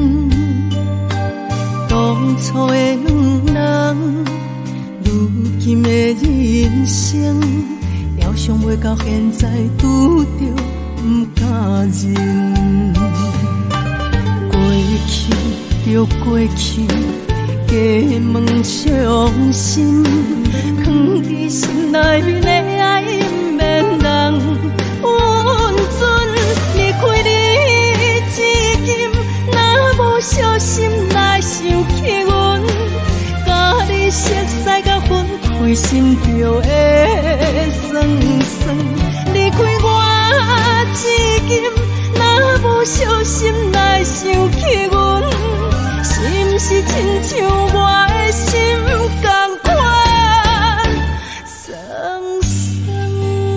当初的两人，如今的人生，了想袂到现在拄着不敢认。过去就过去。假问伤心，藏伫心内面的爱免人温存。离开你至今，若无小心来想起阮，甲你熟悉甲分开心就会酸酸。离开我至今，若无小心来想起阮。是毋是亲像我的心同款酸酸？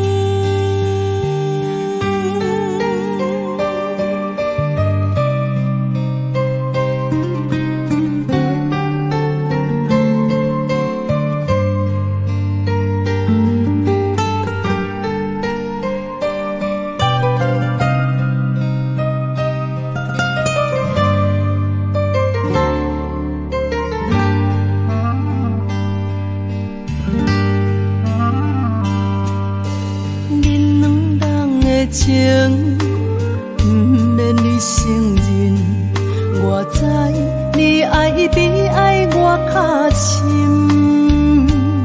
情不免你承认，我知你爱比爱我较深。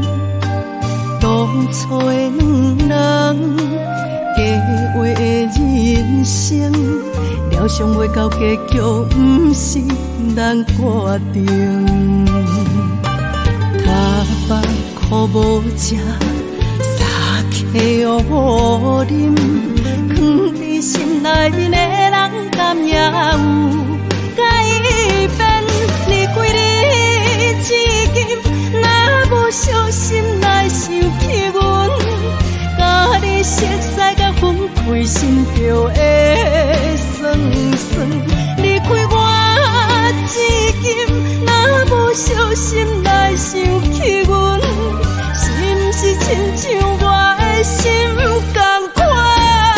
当初的两人，假话的人生，了想袂到结局，不是咱决定。他把苦无食，三客互啉。藏伫心内面的人，敢也有改变？离开你至今，若无小心来想起阮，甲你熟悉甲分开心就会酸酸。离开我至今，若无小心来想起阮，是毋是亲像我的心同款？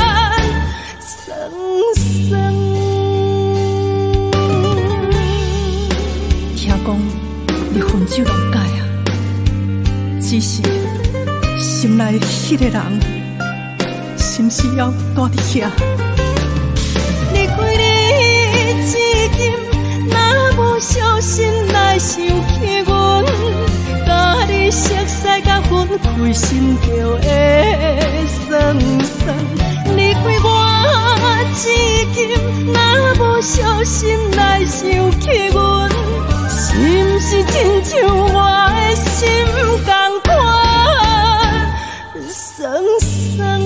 听讲你分手拢改啊，只是心内迄个人，是毋是还住伫遐？离开你至今，若无小心来想起阮，甲你熟悉甲分开心就会酸酸。离开我至今，若无小心来想起阮，是毋是亲像我的心同款酸酸？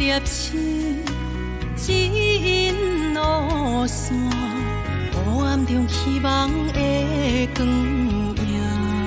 粒星，指引路线，黑暗中希望的光影。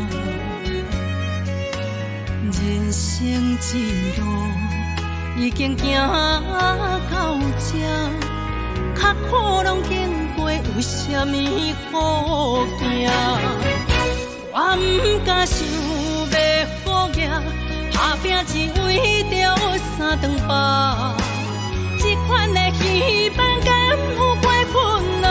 人生一路已经行到这，坎坷拢经过，有啥物好惊？我不敢想要好业，打拼只为着三顿饱。这款的希望敢有过分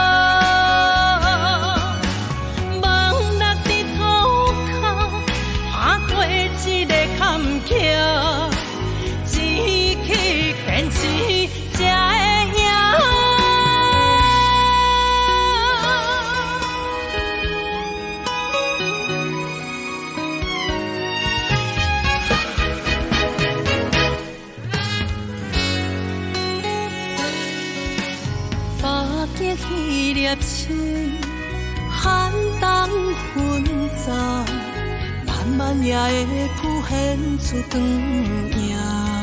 啊？望落伫土骹，爬过一个坎坷，志气坚持才会赢。彼粒星，寒冬分杂，慢慢也会浮现出光影。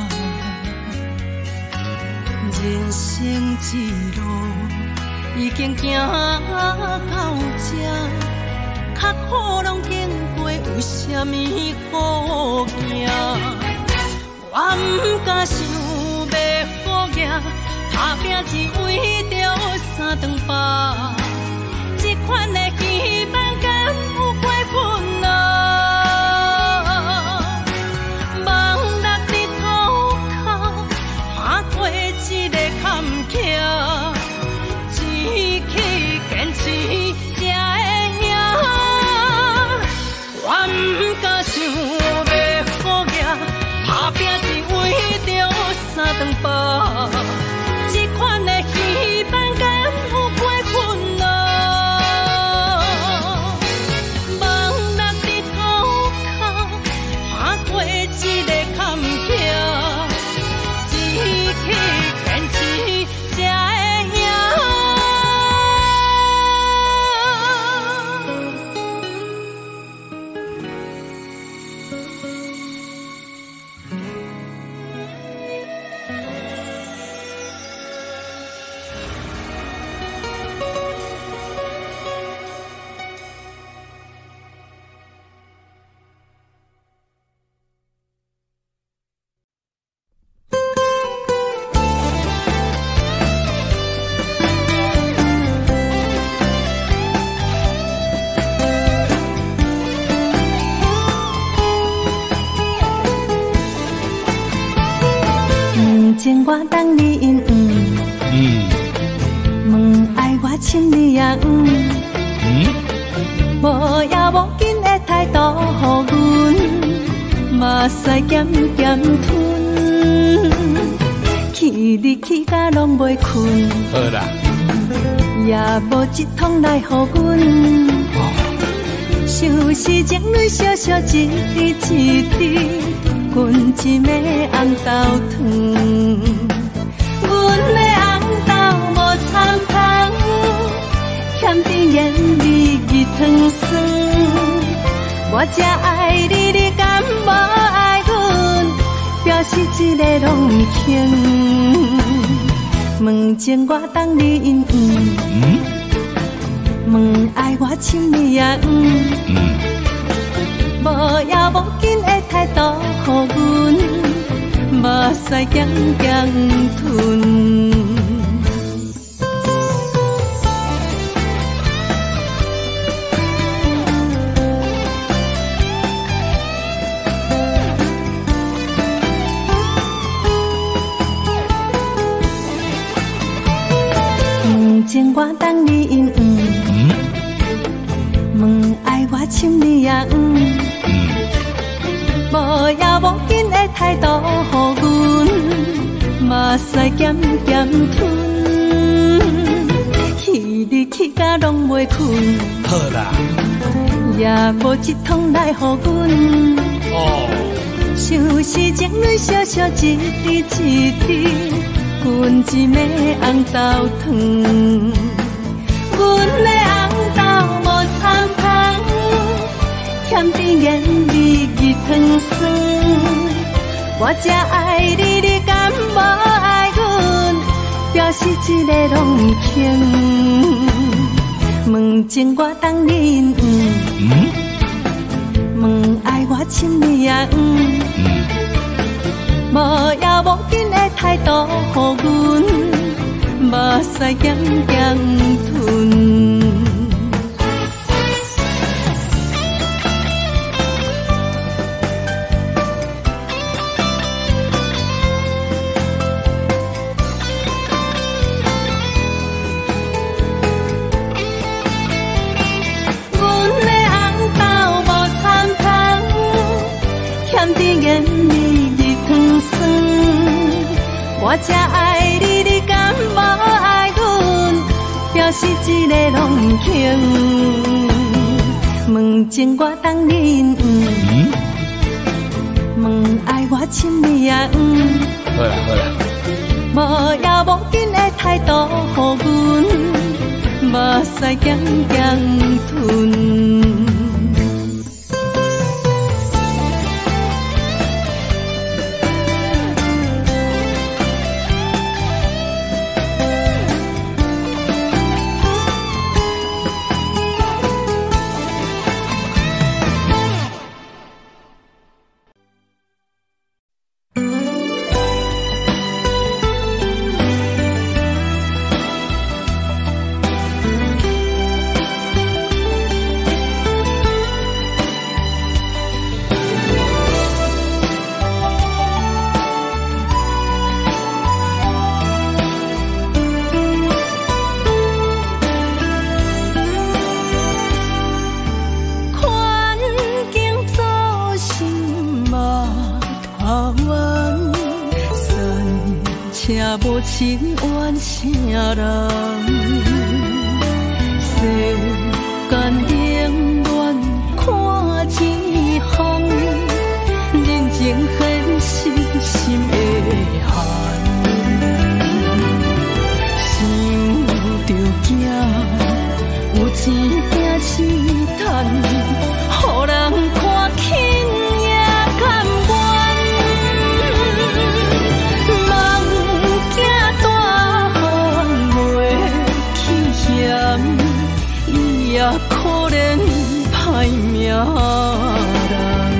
人生一路已经行到这，坎坷拢经过，有啥物好惊？我不敢想要好业，打拼只为着三顿饱。这款的希望敢有过分啊？望落伫土骹，爬过一个坎坷，志气坚持才会赢。我不敢想要好业，打拼只为着三顿饱。这款的希望敢有过分啊？望落伫土骹，爬过一个坎坷，志气坚持才会赢。 情我等你因问爱我亲你也无也无紧的态度，予阮目屎咸咸吞，去你去甲拢袂困， 好啦， 也无一通来予阮，想是情侣小小一滴一滴。滚一暝红豆汤，阮的红豆无参香，欠甜言蜜语汤酸。我只爱你，你敢无爱阮？表示一个拢毋轻。问情我等你因问爱我亲你也无也无紧的态度，予阮目屎咸咸吞。问情我等你因问爱我亲你也无也无紧的态度，予阮目屎咸咸吞，去你去甲拢袂困。 好啦， 也无一通来予阮。像是情侣小小一滴一滴，滚一暝红豆汤。阮的红豆无参香，欠甜言蜜语汤酸。 我才爱你，你敢无爱阮？表示一个拢不肯。问情我当认，问爱我亲你也无要无紧的态度，予阮目屎咸咸吞。我才爱你，你敢无爱阮？表示一个拢不肯。问情我当认，问爱我亲你也好啦好啦， 无要无紧的态度，予阮目屎咸咸吞。无亲怨啥人，世间冷暖看一项，人情现实心会寒。想着惊，有钱惊死趁，予人看轻也甘愿。伊也可怜歹命人。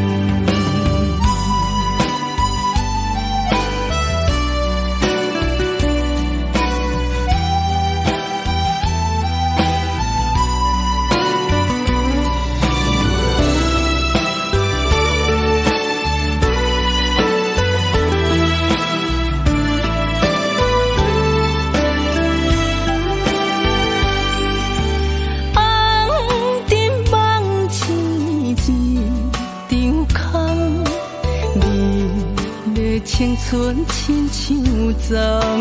青春亲像丛，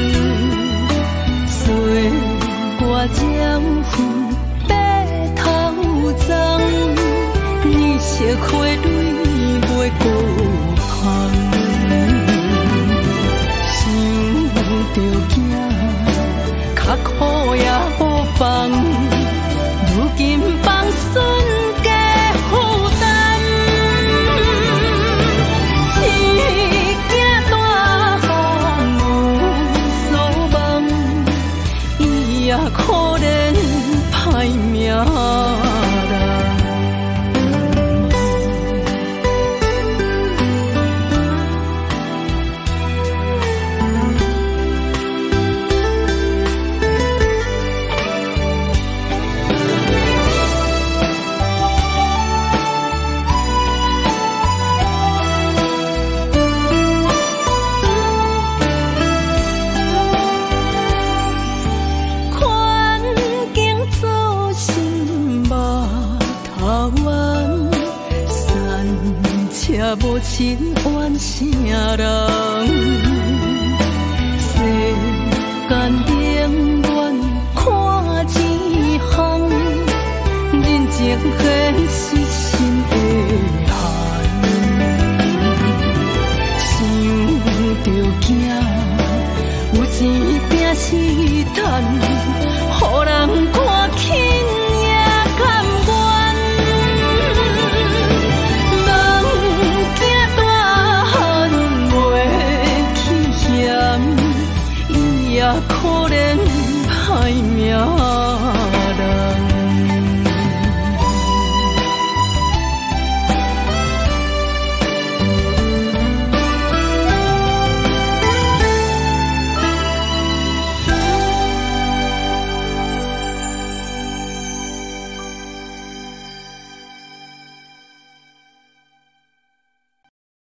岁月染粉白头鬃，年少花蕊袂孤芳。想着惊，较苦也无放，如今放孙家负担。也可怜歹命人。无亲怨啥人，世间冷暖看一项，人情现实心会寒。想着惊，有钱拼死趁，予人看轻也甘愿。 可怜歹命。